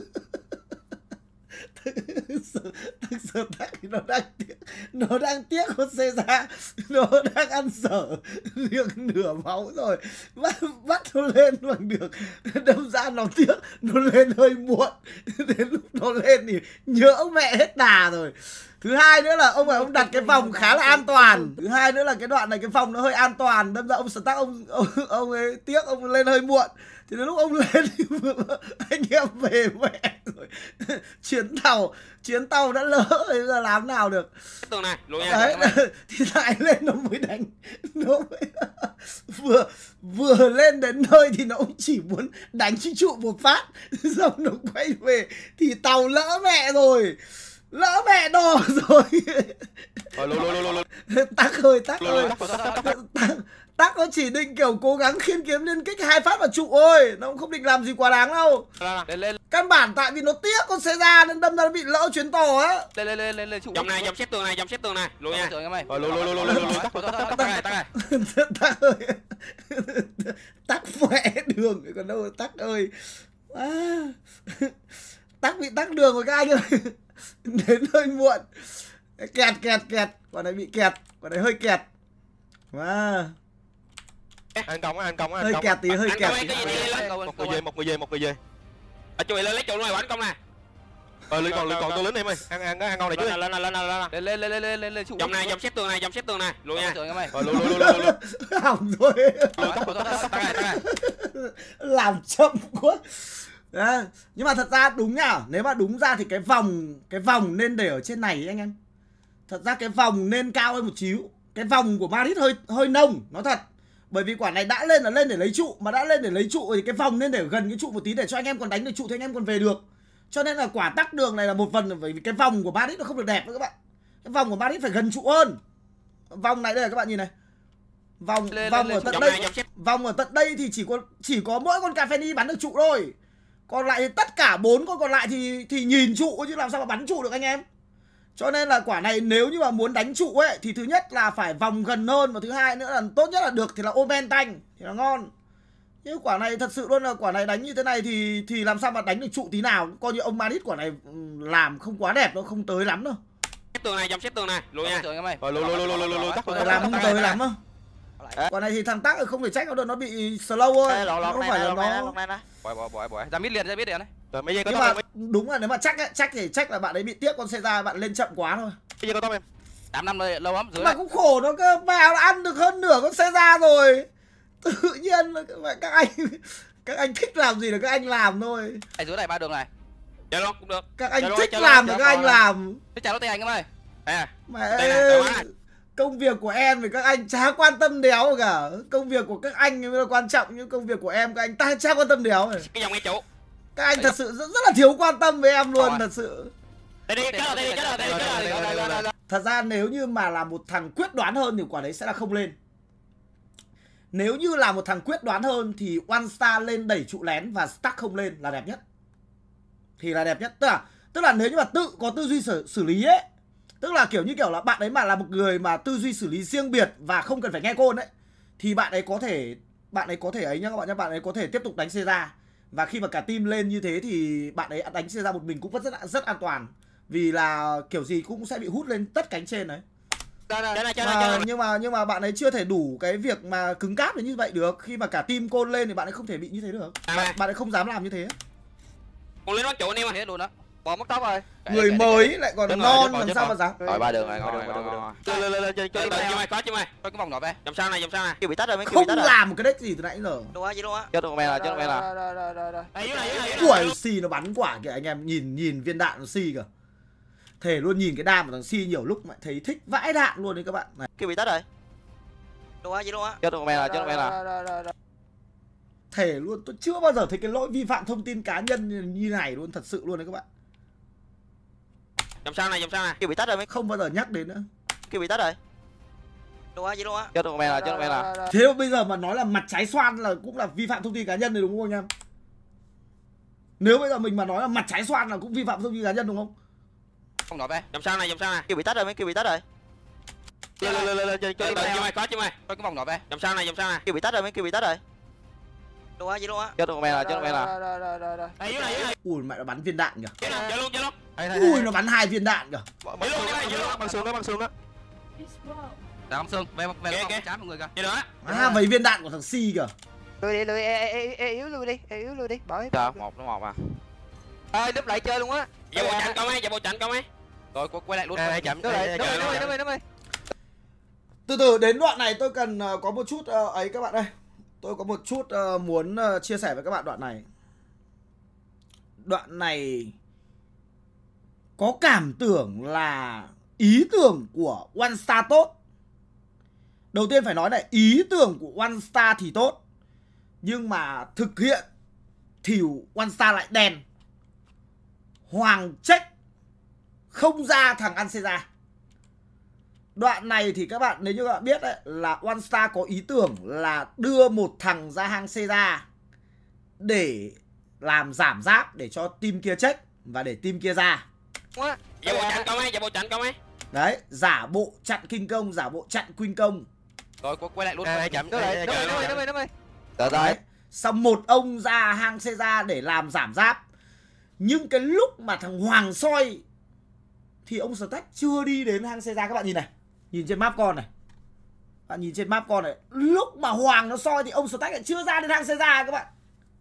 Thằng Stark thì nó đang tiếc, nó đang tiếc con Ceza, nó đang ăn sở được nửa máu rồi, bắt bắt nó lên bằng được, đâm ra nó tiếc, nó lên hơi muộn, đến lúc nó lên thì nhỡ mẹ hết đà rồi. Thứ hai nữa là ông phải ông đặt cái vòng khá là an toàn. Thứ hai nữa là cái đoạn này cái vòng nó hơi an toàn, đâm ra ông Stark ông ông, ông ấy tiếc, ông lên hơi muộn. Thì đến lúc ông lên thì anh em về mẹ rồi. Chuyến tàu, chuyến tàu đã lỡ rồi, bây giờ làm nào được. Tường này, lùi nha. Đấy, thì lại lên nó mới đánh. Nó mới vừa vừa lên đến nơi thì nó cũng chỉ muốn đánh chiếc trụ một phát, xong nó quay về thì tàu lỡ mẹ rồi. Lỡ mẹ đỏ rồi. Rồi lùi lùi lùi lùi. Tắc ơi, tắc ơi. Tắc Tắc nó chỉ định kiểu cố gắng khiên kiếm liên kích hai phát vào trụ thôi, nó cũng không định làm gì quá đáng đâu. Lên lên Căn bản tại vì nó tiếc con Ceza nên đâm ra nó bị lỡ chuyến tàu á. lên lên lên lên lên trụ. Dòng này, dòng xếp tường này, dòng xếp tường này, lùi nha. Rồi mày. Rồi lùi lùi lùi lùi lùi tắt tắt tắt Tắt này, tắt này. Tắc ơi. Tắc mẹ đường còn đâu Tắc ơi. À. Tắc bị tắc đường rồi các anh ơi. Đến hơi muộn. Kẹt kẹt kẹt, quả này bị kẹt, quả này hơi kẹt. Wow. Ăn công ăn công ăn Hơi công. kẹt tí, hơi kẹt tí. Một người về, một người về, một người về. À, chuẩn bị lên lấy trụ ngoài bắn công nè. Rồi lính còn lính còn tôi lính em ơi. Ăn ăn ăn ngon này chứ. Lên lên lên lên lên. Lên lên lên lên lên lên trụ. Dòng này, dòng xếp tường này, dòng xếp tường này, lùi nha. Rồi mày. Rồi lùi lùi lùi lùi. Hỏng rồi. Tắt này, tắt này. Làm chậm quá. À, nhưng mà thật ra đúng nhá, nếu mà đúng ra thì cái vòng cái vòng nên để ở trên này anh em. Thật ra cái vòng nên cao hơn một xíu. Cái vòng của Madrid hơi hơi nông, nói thật. Bởi vì quả này đã lên là lên để lấy trụ, mà đã lên để lấy trụ thì cái vòng nên để gần cái trụ một tí để cho anh em còn đánh được trụ thì anh em còn về được. Cho nên là quả tắc đường này là một phần bởi vì cái vòng của Madrid nó không được đẹp nữa các bạn. Cái vòng của Madrid phải gần trụ hơn. Vòng này đây là các bạn nhìn này. Vòng lên, vòng lên, ở tận dòng đây, này, dòng xếp. vòng ở tận đây thì chỉ có chỉ có mỗi con Cafeni bắn được trụ thôi. Còn lại thì tất cả bốn con còn lại thì thì nhìn trụ chứ làm sao mà bắn trụ được anh em. Cho nên là quả này nếu như mà muốn đánh trụ ấy thì thứ nhất là phải vòng gần hơn, và thứ hai nữa là tốt nhất là được thì là Omen tanh thì là ngon. Nhưng quả này thật sự luôn là quả này đánh như thế này thì thì làm sao mà đánh được trụ tí nào. Coi như ông Madrid quả này làm không quá đẹp, nó không tới lắm đâu. Xếp tường này, dòng xếp tường này, lùi nha. Rồi mày. Rồi lùi lùi lùi lùi lùi tắt tắt Làm không tới lắm đâu. Quả này thì thằng Tắc không thể trách nó được, nó bị slow thôi. Lọt lọt Không này phải là lọt này nó. lọt này nè. Bỏ bỏ bỏ bỏ. Ra mít liền, ra mít liền đấy. Rồi mấy giây có Nhưng tóc mà em. đúng là nếu mà trách ấy, trách thì trách là bạn ấy bị tiếc con Ceza, bạn lên chậm quá thôi. Mấy giây có tóc em. tám năm rồi, lâu lắm dưới. Mà cũng khổ nó cơ, vào là ăn được hơn nửa con Ceza rồi. Tự nhiên là các anh các anh thích làm gì là các anh làm thôi. Ở dưới này ba đường này. Chơi luôn cũng được. Các anh Chơi luôn, thích chơi làm luôn, thì chơi các anh luôn. làm. Thế chào nó tay anh em ơi. Đây à. Mẹ Đây này, ơi, đây này. công việc của em thì các anh chả quan tâm đéo cả. Công việc của các anh mới là quan trọng, nhưng công việc của em các anh ta chả quan tâm đéo. Cái dòng ngay trụ. Các anh thật sự rất, rất là thiếu quan tâm với em luôn, Rồi. thật sự. Đây đi, chết rồi, đây đi, chết rồi, đây đi, chết rồi. Thật ra nếu như mà là một thằng quyết đoán hơn thì quả đấy sẽ là không lên. Nếu như là một thằng quyết đoán hơn thì One Star lên đẩy trụ lén và stack không lên là đẹp nhất. Thì là đẹp nhất. Tức là tức là nếu như mà tự có tư duy xử, xử lý ấy, tức là kiểu như kiểu là bạn ấy mà là một người mà tư duy xử lý riêng biệt và không cần phải nghe côn ấy, thì bạn ấy có thể bạn ấy có thể ấy nhá các bạn nhá, bạn ấy có thể tiếp tục đánh xe ra. Và khi mà cả team lên như thế thì bạn ấy đánh xe ra một mình cũng vẫn rất rất an toàn. Vì là kiểu gì cũng sẽ bị hút lên tất cánh trên đấy. Mà, nhưng mà nhưng mà bạn ấy chưa thể đủ cái việc mà cứng cáp đến như vậy được. Khi mà cả team côn lên thì bạn ấy không thể bị như thế được. Bạn, bạn ấy không dám làm như thế. Còn lên bắt trụ anh em Thế luôn đó. Bò mất tóc rồi. Người mới lại còn Đúng non rồi, làm sao mà dám. Rồi ba đường rồi, ngon rồi, ngon rồi. Lên lên lên chơi chơi chưa mày có chưa mày. Coi cái vòng nọ về. Dòng sau này, dòng sau này. Kêu bị tắt rồi, mấy kêu Không bị tắt rồi. làm một cái deck gì từ nãy giờ. Đúng á, gì đúng á. Chết được mẹ là, chết được mẹ là. Rồi rồi rồi rồi. Đây dưới này, dưới này. Ui, xì nó bắn quả kìa anh em, nhìn nhìn viên đạn nó xì kìa. Thề luôn, nhìn cái đam của thằng xì nhiều lúc mà thấy thích vãi đạn luôn đấy các bạn. Này. Kêu bị tắt rồi. Đúng á, gì đúng á. Chết được mẹ là, chết được mẹ là. Rồi rồi rồi. Thề luôn, tôi chưa bao giờ thấy cái lỗi vi phạm thông tin cá nhân như này luôn, thật sự luôn đấy các bạn. Dòng sau này, dòng sau này. Kêu bị tắt rồi, mấy Không bao giờ nhắc đến nữa. kêu bị tắt rồi. Đúng á, gì đúng á. Chết được mẹ là, chết được mẹ là. Thế mà bây giờ mà nói là mặt trái xoan là cũng là vi phạm thông tin cá nhân này đúng không anh em? Nếu bây giờ mình mà nói là mặt trái xoan là cũng vi phạm thông tin cá nhân đúng không? Vòng nọ về. Dòng sau này, dòng sau này. Kêu bị tắt rồi, mấy kêu bị tắt rồi. Lên lên lên lên chơi chơi Chưa mày có chưa mày. Coi cái vòng nọ về. Dòng sau này, dòng sau này. Kêu bị tắt rồi, mấy kêu bị tắt rồi. Đúng á, gì đúng á. chết được mẹ là, chết được mẹ là. Rồi rồi rồi rồi. Đây dưới này, dưới này. Ui mẹ nó bắn viên đạn kìa. Chơi luôn, chơi luôn. Ui nó bắn hai viên đạn kìa. Băng xương, băng xương đó, băng xương đó. Đào Long Sương về về Kìa, vòng kìa. chán mọi người kìa. Chơi nữa. À mấy viên đạn của thằng xì kìa. Lùi đi lùi, ê ê ê yếu lùi đi, ê yếu lùi đi, bỏ hết. Dạ, một nó một à. Ơi, đúp lại chơi luôn á. Giờ bộ chặn con ấy, giờ bộ chặn con ấy. Rồi quay lại luôn. Ê, chậm. Đúp lại, đúp lại, đúp lại, đúp lại, đúp lại. Từ từ đến đoạn này tôi cần uh, có một chút uh, ấy các bạn ơi. Tôi có một chút uh, muốn uh, chia sẻ với các bạn đoạn này. Đoạn này có cảm tưởng là ý tưởng của One Star tốt. Đầu tiên phải nói là ý tưởng của One Star thì tốt, nhưng mà thực hiện thì One Star lại đèn. Hoàng trách không ra thằng Anceza. Đoạn này thì các bạn nếu như các bạn biết đấy, là One Star có ý tưởng là đưa một thằng ra hang Seiza để làm giảm giáp để cho team kia check và để team kia ra. Giờ bộ chặn con ấy, giờ bộ chặn con ấy. Đấy, giả bộ chặn kinh công, giả bộ chặn Queen công. Rồi quay lại luôn. Ê, chậm. Đúp lại, đúp lại, đúp lại, đúp lại, đúp lại. Từ từ. Đấy, xong một ông ra hang Seiza để làm giảm giáp. Nhưng cái lúc mà thằng Hoàng soi thì ông Stack chưa đi đến hang Seiza, các bạn nhìn này. Nhìn trên map con này. Bạn nhìn trên map con này. Lúc mà Hoàng nó soi thì ông Stack lại chưa ra đến hang Seiza các bạn.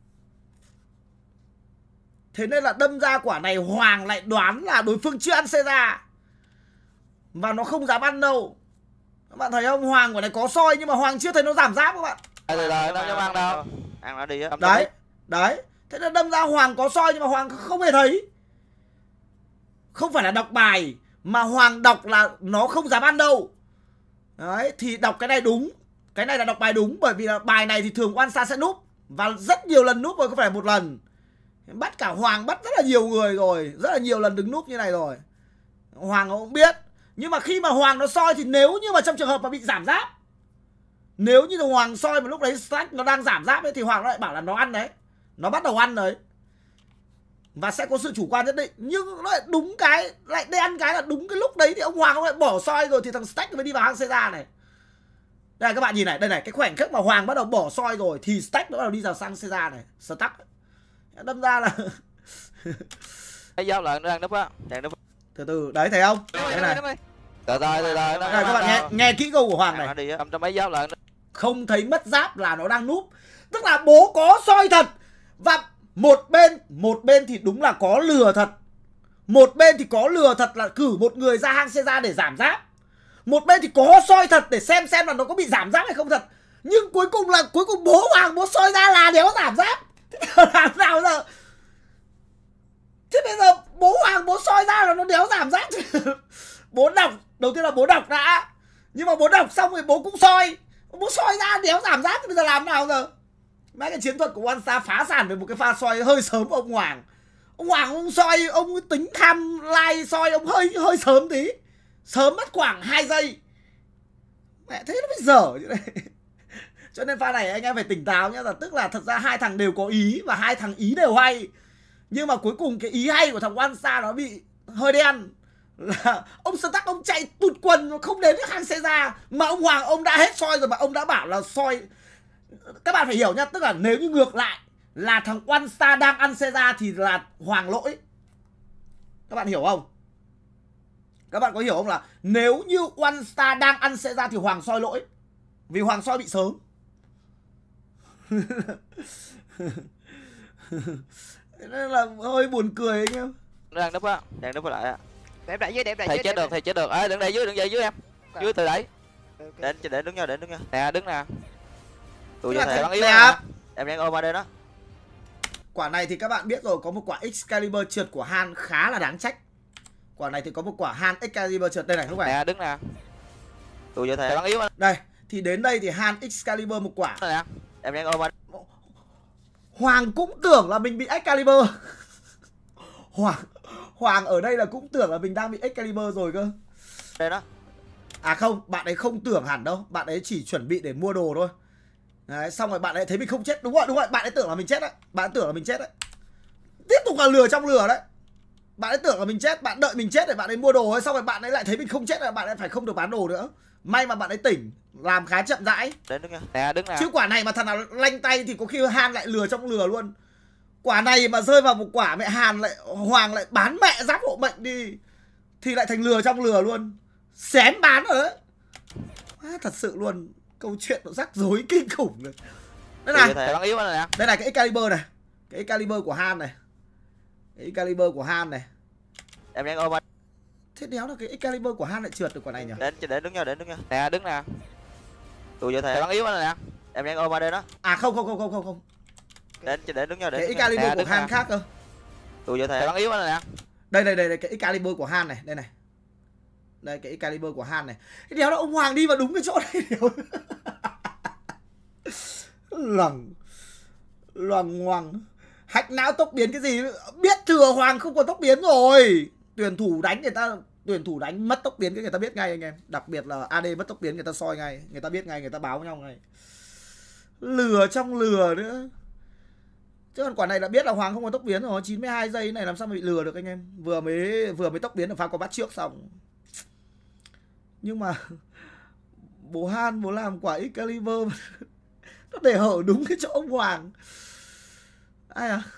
Thế nên là đâm ra quả này Hoàng lại đoán là đối phương chưa ăn Seiza. Và nó không dám ăn đâu. Các bạn thấy không? Hoàng quả này có soi nhưng mà Hoàng chưa thấy nó giảm giáp các bạn. Từ từ, đâu dám ăn đâu. Ăn nó đi á. Đấy, đấy. Thế nên đâm ra Hoàng có soi nhưng mà Hoàng không hề thấy. Không phải là đọc bài, mà Hoàng đọc là nó không dám ăn đâu. Đấy, thì đọc cái này đúng. Cái này là đọc bài đúng, bởi vì là bài này thì thường One Star sẽ núp. Và rất nhiều lần núp rồi, không phải một lần. Bắt cả Hoàng bắt rất là nhiều người rồi. Rất là nhiều lần đứng núp như này rồi. Hoàng nó cũng biết. Nhưng mà khi mà Hoàng nó soi thì nếu như mà trong trường hợp mà bị giảm giáp, nếu như là Hoàng soi mà lúc đấy Stack nó đang giảm giáp ấy, thì Hoàng nó lại bảo là nó ăn đấy. Nó bắt đầu ăn đấy. Và sẽ có sự chủ quan nhất định. Nhưng nó lại đúng cái, lại đây ăn cái là đúng cái lúc đấy thì ông Hoàng lại bỏ soi rồi thì thằng Stack mới đi vào hang Seiza này. Đây các bạn nhìn này, đây này, cái khoảnh khắc mà Hoàng bắt đầu bỏ soi rồi thì Stack nó bắt đầu đi vào sang Seiza này. Stack đâm ra là Cái dao lợn nó đang núp á. Đang núp. từ từ, đấy thấy không? Đây này. Từ từ, từ từ. Đây các bạn nghe, nghe kỹ câu của Hoàng Ăn nó này. đi á. Cầm trong mấy dao lợn. Không thấy mất giáp là nó đang núp. Tức là bố có soi thật. Và một bên, một bên thì đúng là có lừa thật. Một bên thì có lừa thật là cử một người ra hang Seiza để giảm giáp. Một bên thì có soi thật để xem xem là nó có bị giảm giáp hay không thật. Nhưng cuối cùng là cuối cùng bố Hoàng bố soi ra là đéo giảm giáp. Làm nào giờ? Thế bây giờ bố Hoàng bố soi ra là nó đéo giảm giáp. Bố đọc, đầu tiên là bố đọc đã. Nhưng mà bố đọc xong rồi bố cũng soi. Bố soi ra đéo giảm giáp thì bây giờ làm nào giờ? Mấy cái chiến thuật của One Star phá sản về một cái pha soi hơi sớm của ông Hoàng. Ông Hoàng ông soi, ông tính tham like soi ông hơi hơi sớm tí. Sớm mất khoảng hai giây. Mẹ thế nó mới dở như này. Cho nên pha này anh em phải tỉnh táo nhá, là tức là thật ra hai thằng đều có ý và hai thằng ý đều hay. Nhưng mà cuối cùng cái ý hay của thằng One Star nó bị hơi đen. Là ông Stark ông chạy tụt quần không đến được hàng xe ra, mà ông Hoàng ông đã hết soi rồi mà ông đã bảo là soi. Các bạn phải hiểu nhá, tức là nếu như ngược lại là thằng One Star đang ăn xe ra thì là Hoàng lỗi. Các bạn hiểu không? Các bạn có hiểu không, là nếu như One Star đang ăn xe ra thì Hoàng soi lỗi. Vì Hoàng soi bị sớm. Nên là hơi buồn cười anh em. Đang núp á, đang núp lại á. Đẹp đại dưới, đẹp đại Thầy dưới. chết được, thầy chết được. Ê, đứng đây dưới, đứng đây dưới em. Dưới từ đấy. Đến để đứng nha, để đứng nha. Nè, đứng nè. Tụi Tức là thầy bắn yếu đẹp. à. em đang ôm ở đây đó. Quả này thì các bạn biết rồi, có một quả Excalibur trượt của Han khá là đáng trách. Quả này thì có một quả Han Excalibur trượt đây này lúc này. Nè, đứng nè. Tụi thầy Thầy bắn yếu anh. Đây, thì đến đây thì Han Excalibur một quả. Nè. em đang ôm ở Hoàng cũng tưởng là mình bị Excalibur. Hoàng Hoàng ở đây là cũng tưởng là mình đang bị Excalibur rồi cơ. đây đó. À không, bạn ấy không tưởng hẳn đâu, bạn ấy chỉ chuẩn bị để mua đồ thôi. Đấy, xong rồi bạn ấy thấy mình không chết, đúng rồi, đúng rồi, bạn ấy tưởng là mình chết đấy, bạn ấy tưởng là mình chết đấy. Tiếp tục là lừa trong lừa đấy. Bạn ấy tưởng là mình chết, bạn đợi mình chết để bạn ấy mua đồ ấy, xong rồi bạn ấy lại thấy mình không chết là bạn ấy phải không được bán đồ nữa. May mà bạn ấy tỉnh, làm khá chậm rãi. Đến đứng nha. Nè, đứng nè. Chứ quả này mà thằng nào lanh tay thì có khi Han lại lừa trong lừa luôn. Quả này mà rơi vào một quả mẹ Hàn lại Hoàng lại bán mẹ giáp hộ mệnh đi thì lại thành lừa trong lừa luôn. Xém bán rồi đấy. À, thật sự luôn, câu chuyện nó rắc rối kinh khủng rồi. Đây này, Thầy bắn yếu anh nè. đây này cái Excalibur này, cái Excalibur của Han này, cái Excalibur của Han này. Em đang ôm ở. Thế đéo là cái Excalibur của Han lại trượt được quả này nhỉ? Đến để đứng nha, để đứng nha. Nè, đứng nè. Tụi thầy Thầy bắn yếu anh nè. em đang ôm ở đây đó. À không không không không không không. Đến để đứng nha, để Cái đứng nha. Excalibur Nè, của đứng Han nè. khác cơ. Tụi Thầy thầy bắn yếu anh nè. Đây đây đây, đây cái Excalibur của Han này, đây này. Đây cái Excalibur của Han này. Cái đéo là ông Hoàng đi vào đúng cái chỗ này đéo. Lằng Loằng ngoằng. Hack não tốc biến cái gì. Biết thừa Hoàng không có tốc biến rồi. Tuyển thủ đánh người ta, tuyển thủ đánh mất tốc biến cái người ta biết ngay anh em. Đặc biệt là a đê mất tốc biến người ta soi ngay, người ta biết ngay, người ta báo nhau ngay. Lừa trong lừa nữa. Chứ còn quả này đã biết là Hoàng không có tốc biến rồi, chín mươi hai giây này làm sao mà bị lừa được anh em. Vừa mới vừa mới tốc biến được pha có bắt trước xong. Nhưng mà bố Han bố làm quả Excalibur nó để hở đúng cái chỗ ông Hoàng. Ai à?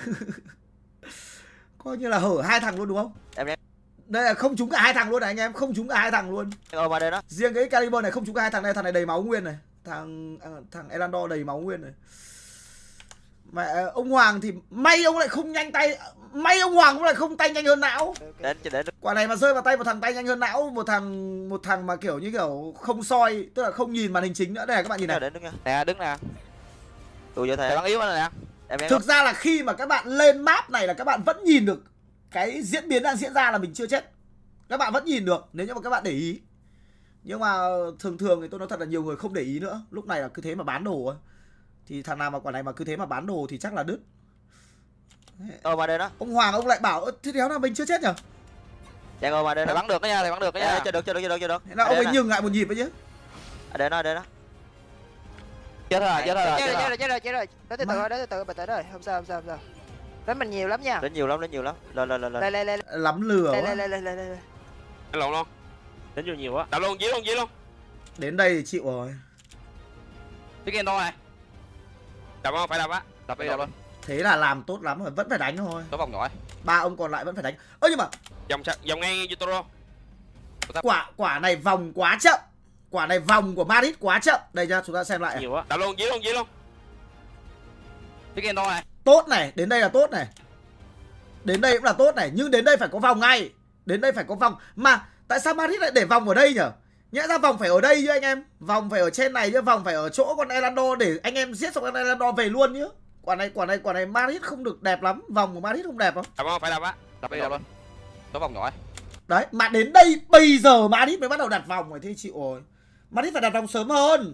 Coi như là hở hai thằng luôn đúng không? Em đang Đây là không trúng cả hai thằng luôn này anh em, không trúng cả hai thằng luôn. ôm ở đây đó. Riêng cái Excalibur này không trúng cả hai thằng này, thằng này đầy máu nguyên này. Thằng thằng Elandor đầy máu nguyên này. Mẹ ông Hoàng thì may ông lại không nhanh tay, may ông Hoàng cũng lại không tay nhanh hơn não. Đến để đứng. Quả này mà rơi vào tay một thằng tay nhanh hơn não, một thằng một thằng mà kiểu như kiểu không soi, tức là không nhìn màn hình chính nữa. Đây này các bạn nhìn này. Đến đứng nha. Nè, đứng nè. Tụi thầy Thầy bắn yếu anh nè. em đang Thực ra là khi mà các bạn lên map này là các bạn vẫn nhìn được cái diễn biến đang diễn ra là mình chưa chết. Các bạn vẫn nhìn được nếu như mà các bạn để ý. Nhưng mà thường thường thì tôi nói thật là nhiều người không để ý nữa. Lúc này là cứ thế mà bán đồ ấy. Thì thằng nào mà quả này mà cứ thế mà bán đồ thì chắc là đứt. ôm ở đây đó. Ông Hoàng ông lại bảo thế đéo là mình chưa chết nhỉ? Đang ôm ở đây Thầy đó. bắn được đó nha, thầy bắn được đó Ê, nha. cho được, cho được, cho được, cho được. Thế là ông ấy nhường lại một nhịp ấy chứ. Ở đây nó, ở đây đó. Chết rồi, chết rồi, Chết chết rồi, chết rồi. rồi, chết rồi, chết rồi. Đến từ từ thôi, đến từ từ, bình tĩnh rồi, không sao, không sao, không sao. Đến mình nhiều lắm nha. Đến nhiều lắm, đến nhiều lắm. Lên lên lên lên. Lên lên lên Lắm lừa lên quá. lên lên lên lên. Đánh lộn luôn. Đến nhiều nhiều á. Đập luôn, dưới luôn, dưới luôn. Đến đây thì chịu rồi. Cái kia to này. Đập không? Phải đập á. Đập đi, đập luôn. Thế là làm tốt lắm rồi, vẫn phải đánh thôi. Có vòng nhỏ ấy. Ba ông còn lại vẫn phải đánh. Ơ nhưng mà Vòng sạc, vòng ngay Yutaro. quả quả này vòng quá chậm. Quả này vòng của Madrid quá chậm. Đây nha, chúng ta xem lại. Nhiều á. Đập luôn, dưới luôn, dưới luôn. Cái kia to này. Tốt này, đến đây là tốt này. Đến đây cũng là tốt này, nhưng đến đây phải có vòng ngay. Đến đây phải có vòng. Mà tại sao Madrid lại để vòng ở đây nhỉ? Nhẽ ra vòng phải ở đây chứ anh em. Vòng phải ở trên này chứ, vòng phải ở chỗ con Elandor để anh em giết xong con Elandor về luôn chứ. Quả này, quả này, quả này Madrid không được đẹp lắm. Vòng của Madrid không đẹp không? Đập không? Phải đập á. Đập đi, đập luôn. Có vòng nhỏ ấy. Đấy, mà đến đây bây giờ Madrid mới bắt đầu đặt vòng rồi, thế chịu rồi. Madrid phải đặt vòng sớm hơn.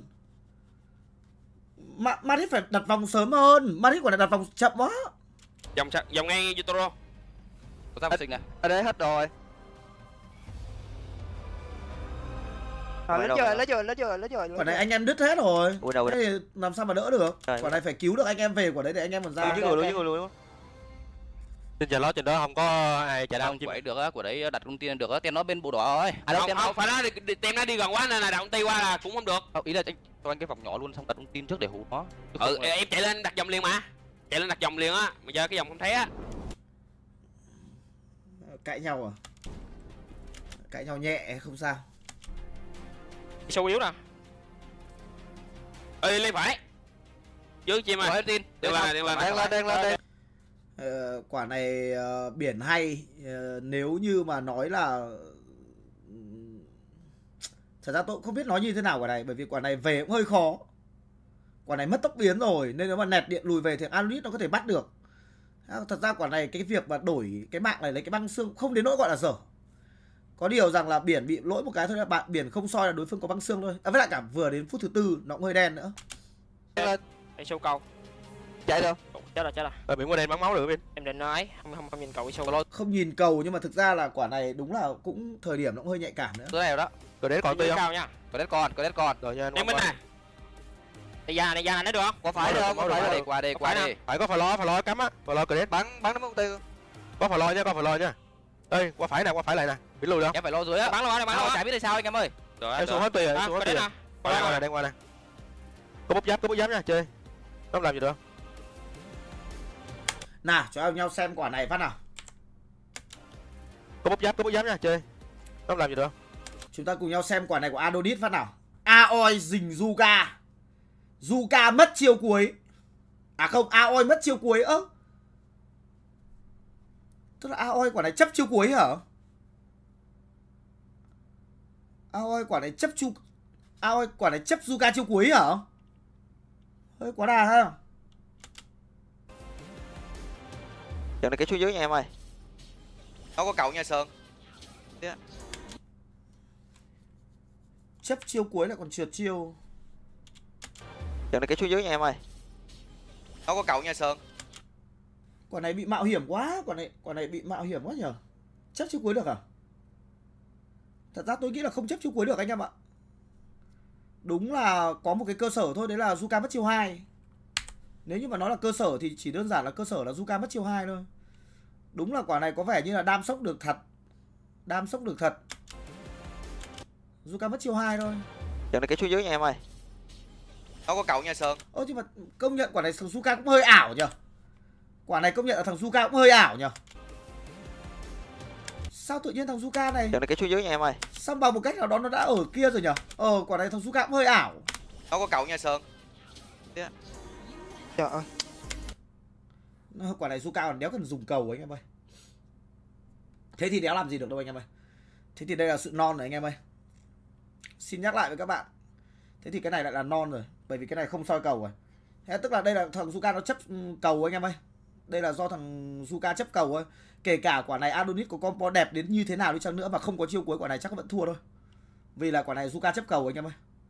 Ma Madrid phải đặt vòng sớm hơn. Madrid còn đặt vòng chậm quá. Vòng sạc, vòng ngay Yutaro. Có tao xinh nè. Ở đây hết rồi. Rồi Ngoài lấy đâu rồi rồi? lấy rồi lấy rồi lấy rồi. Quả này anh em đứt hết rồi. Ui đâu Thế thì làm sao mà đỡ được? Trời. Quả này phải cứu được anh em về, quả đấy để anh em còn ra. Lùi chứ người lùi chứ người lùi. Trên chợ đó trên đó không có ai chạy Không đâu. quậy được á, của đấy đặt công ty được á, tên nó bên bộ đỏ rồi. À đâu Không, tên không nó. phải đó, tem nó đi gần quá nên là đặt công ty qua là cũng không được. Ý là anh cho anh cái vòng nhỏ luôn xong đặt thông tin trước để hú nó. Chứ Ừ, không là- em chạy lên đặt dòng liền mà. Chạy lên đặt dòng liền á, mà giờ cái dòng không thấy á. Cãi nhau à? Cãi nhau nhẹ không sao. Sâu yếu nè. Ê, lên phải. Dưới chim Có à. hết tin. Đừng lên, đừng lên. Đang lên đang lên đang. Ờ, quả này ờ, biển hay. Ờ, nếu như mà nói là thật ra tôi cũng không biết nói như thế nào quả này, bởi vì quả này về cũng hơi khó. Quả này mất tốc biến rồi nên nếu mà nẹt điện lùi về thì Alunis nó có thể bắt được. Thật ra quả này cái việc mà đổi cái mạng này lấy cái băng xương không đến nỗi gọi là dở. Có điều rằng là biển bị lỗi một cái thôi là bạn biển không soi là đối phương có băng xương thôi. À, với lại cả vừa đến phút thứ tư nó cũng hơi đen nữa. Em sâu câu. Chạy đâu? Chết rồi, chết rồi. Rồi biển qua đen bắn máu được bên. Em định nói không không không nhìn cầu sâu. Không nhìn cầu nhưng mà thực ra là quả này đúng là cũng thời điểm nó cũng hơi nhạy cảm nữa. Tôi này đó. Rồi đến còn Đi tuy không? cao nha. Có đét con, có đét con. Rồi nha anh. Em bên này. Đây ra này ra này được không? Có phải được không? Có Qua phải đây, được. qua đây, Có qua phải đây. Phải có phải lo, phải lo cắm á. Phải lo credit. Bắn bắn nó mất mục tiêu. Có phải lo nha, có phải lo nha. Ê, qua phải nè, qua phải lại nè. Bị lùi đâu? Em phải lo dưới á. Bắn luôn á, bắn À, luôn chả á. biết tại sao anh em ơi. Được Em xuống hết tùy rồi, em À, xuống hết cái tùy đấy rồi. nè. Qua đây, qua nè, đang qua nè. Có bốc giáp, có bốc giáp nha, chơi. Không làm gì được. Nào cho nhau xem quả này phát nào. Có bốc giáp, có bốc giáp nha, chơi. Không làm gì được. Chúng ta cùng nhau xem quả này của Adonis phát nào. Aoi dình Zuka. Zuka mất chiêu cuối. À không, Aoi mất chiêu cuối ơ. Tức là Aoi quả này chấp chiêu cuối hả? Aoi quả này chấp chu Aoi quả này chấp Zuka chiêu cuối hả? Hơi quá đà ha. Trận này cái xuống dưới nha em ơi. Nó có cậu nha Sơn. Chấp chiêu cuối lại còn trượt chiêu. Trận này cái xuống dưới nha em ơi. Nó có cậu nha Sơn. Quả này bị mạo hiểm quá, quả này quả này bị mạo hiểm quá nhờ. Chấp chiêu cuối được à? Thật ra tôi nghĩ là không chấp chiêu cuối được anh em ạ. Đúng là có một cái cơ sở thôi, đấy là Zuka mất chiêu hai. Nếu như mà nói là cơ sở thì chỉ đơn giản là cơ sở là Zuka mất chiêu hai thôi. Đúng là quả này có vẻ như là đam sốc được thật. Đam sốc được thật. Zuka mất chiêu hai thôi. Trận này cái xuống dưới nha em ơi. Nó có cậu nha Sơn. Ơ nhưng mà công nhận quả này thằng Zuka cũng hơi ảo nhờ. Quả này công nhận là thằng Zuka cũng hơi ảo nhờ. Sao tự nhiên thằng Zuka này Trận này cái xuống dưới nha em ơi. sao bằng một cách nào đó nó đã ở kia rồi nhở? Ờ quả này thằng Zuka cũng hơi ảo. Nó có cậu nha Sơn. Trời ơi. Quả này Zuka còn đéo cần dùng cầu anh em ơi. Thế thì đéo làm gì được đâu anh em ơi. Thế thì đây là sự non rồi anh em ơi. Xin nhắc lại với các bạn. Thế thì cái này lại là non rồi. Bởi vì cái này không soi cầu rồi. Thế tức là đây là thằng Zuka nó chấp cầu anh em ơi. Đây là do thằng Zuka chấp cầu thôi. Kể cả quả này Adonis có combo đẹp đến như thế nào đi chăng nữa mà không có chiêu cuối quả này chắc vẫn thua thôi. Vì là quả này Zuka chấp cầu anh em ơi.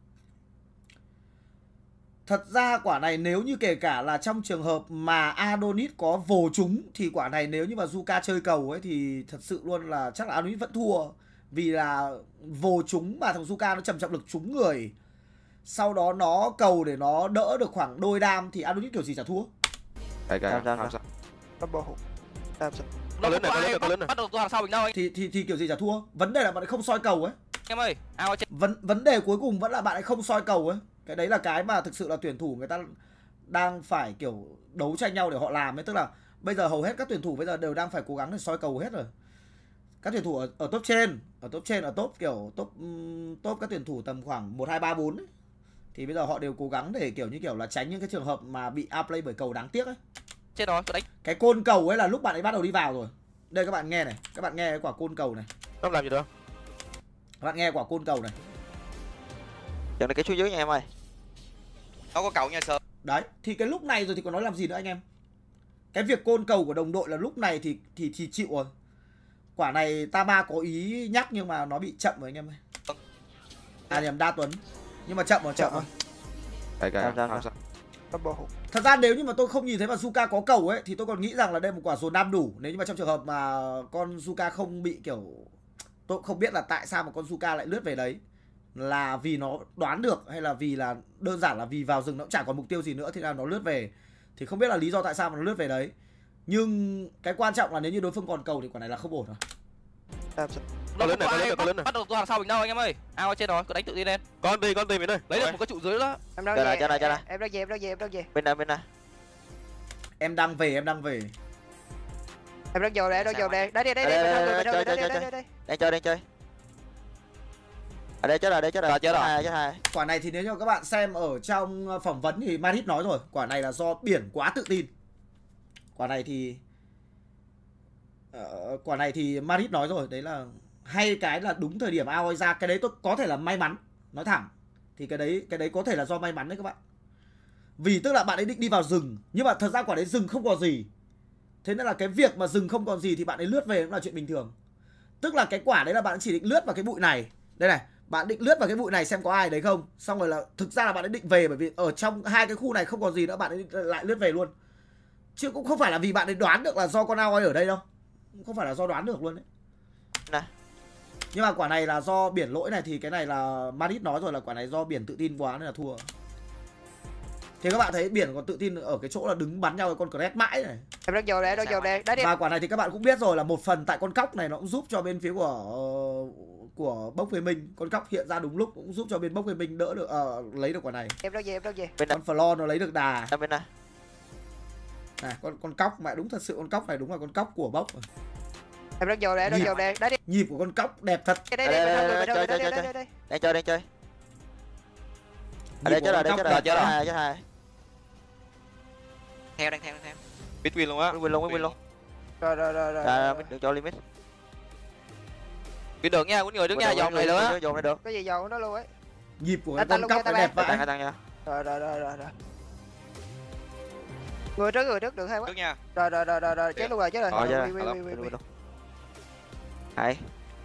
Thật ra quả này nếu như kể cả là trong trường hợp mà Adonis có vồ trúng thì quả này nếu như mà Zuka chơi cầu ấy thì thật sự luôn là chắc là Adonis vẫn thua. Vì là vồ trúng mà thằng Zuka nó trầm trọng lực trúng người. Sau đó nó cầu để nó đỡ được khoảng đôi đam thì Adonis kiểu gì chả thua. Cái cái. Double hụt. Đam sao? Có lớn này, có lớn này, có lớn này. Bắt đầu tôi hàng sau mình đâu anh Thì thì thì kiểu gì chả thua. Vấn đề là bạn ấy không soi cầu ấy. em ơi. Ao trên Vấn vấn đề cuối cùng vẫn là bạn ấy không soi cầu ấy. Cái đấy là cái mà thực sự là tuyển thủ người ta đang phải kiểu đấu tranh nhau để họ làm ấy. Tức là bây giờ hầu hết các tuyển thủ bây giờ đều đang phải cố gắng để soi cầu hết rồi. Các tuyển thủ ở, ở top trên, ở top trên, ở top kiểu top top các tuyển thủ tầm khoảng một, hai, ba, bốn ấy. Thì bây giờ họ đều cố gắng để kiểu như kiểu là tránh những cái trường hợp mà bị outplay bởi cầu đáng tiếc ấy. trên đó tôi đánh. Cái côn cầu ấy là lúc bạn ấy bắt đầu đi vào rồi. Đây các bạn nghe này, các bạn nghe cái quả côn cầu này. Không làm gì được. Các bạn nghe quả côn cầu này. Trận này cái xuống dưới nha em ơi. Nó có cậu nha Sơn. Đấy, thì cái lúc này rồi thì còn nói làm gì nữa anh em. Cái việc côn cầu của đồng đội là lúc này thì thì thì chịu rồi. Quả này Tama có ý nhắc nhưng mà nó bị chậm rồi anh em ơi. À nhầm Đa Tuấn. Nhưng mà chậm rồi, chậm rồi. Cái cái. Double hụt. Thật ra nếu như mà tôi không nhìn thấy mà Zuka có cầu ấy thì tôi còn nghĩ rằng là đây một quả dồn đam đủ. Nếu như mà trong trường hợp mà con Zuka không bị kiểu, tôi không biết là tại sao mà con Zuka lại lướt về đấy. là vì nó đoán được hay là vì là đơn giản là vì vào rừng nó cũng chả còn mục tiêu gì nữa thì là nó lướt về. Thì không biết là lý do tại sao mà nó lướt về đấy. Nhưng cái quan trọng là nếu như đối phương còn cầu thì quả này là không ổn rồi. Có lớn này, có lớn này, có lớn này. Bắt đầu toàn sau mình đâu anh em ơi. Ao ở trên rồi, cứ đánh tự tin lên. Con đi, con đi mình ơi. Lấy được một cái trụ dưới đó. Em đang Cho về. này, cho này, cho này. Em đang về, em đang về, em đang về. Bên này, bên này. Em đang về, em đang về. Em đang vô đây, đang vô đây. Đấy đi, đấy đi, đây đi, đây đi. Đang chơi, đang chơi. Ở đây chết rồi, đây chết rồi. Chết rồi. Hai, chết hai. Quả này thì nếu như các bạn xem ở trong phỏng vấn thì Madrid nói rồi, quả này là do biển quá tự tin. Quả này thì uh, quả này thì Madrid nói rồi, đấy là hay cái là đúng thời điểm a o e ra, cái đấy tôi có thể là may mắn, nói thẳng. Thì cái đấy cái đấy có thể là do may mắn đấy các bạn. Vì tức là bạn ấy định đi vào rừng, nhưng mà thật ra quả đấy rừng không còn gì. Thế nên là cái việc mà rừng không còn gì thì bạn ấy lướt về cũng là chuyện bình thường. Tức là cái quả đấy là bạn chỉ định lướt vào cái bụi này. Đây này, bạn định lướt vào cái bụi này xem có ai đấy không. Xong rồi là thực ra là bạn ấy định về, bởi vì ở trong hai cái khu này không còn gì nữa, bạn ấy lại lướt về luôn. Chứ cũng không phải là vì bạn ấy đoán được là do con a o e ở đây đâu. Không phải là do đoán được luôn đấy. Này. Nhưng mà quả này là do biển lỗi này, thì cái này là Madrid nói rồi là quả này do biển tự tin quá nên là thua. Thì các bạn thấy biển còn tự tin ở cái chỗ là đứng bắn nhau với con Cret mãi này. Em đang vô đây, đang vô đây. Đấy đi. Và quả này thì các bạn cũng biết rồi là một phần tại con cóc này nó cũng giúp cho bên phía của của bốc về mình, con cóc hiện ra đúng lúc cũng giúp cho bên bốc về mình đỡ được uh, lấy được quả này. Em đang về, em đang về. Bên này. Con Flor nó lấy được đà. Bên này. Này, con con cóc mẹ đúng thật sự con cóc này đúng là con cóc của bốc. Em đang vô đây, đang vô đây. Đấy đi. Nhịp của con cóc đẹp thật. Đây đây, đây, đây, đây, đây, đây. Đang chơi, đang chơi. Ở đây chết rồi, đây chết rồi. Chết hai, chết hai. Theo, đang theo, đang theo. Biết win luôn á. Win luôn, win luôn. Rồi rồi rồi rồi. Rồi, đừng cho limit. Biết được nha, quýnh người đứng nha, dòng này nữa. Dòng này được. Cái gì dòng đó luôn ấy. Nhịp của Anh con ta cóc luôn, nó ta đẹp Tăng, vậy. tăng nha. Rồi rồi rồi rồi rồi. Người trước, người trước được hay quá. Trước nha. Rồi rồi rồi rồi rồi, chết luôn rồi, chết rồi. Rồi, chết Ui, ui, ui, ui, ui. rồi. Hay.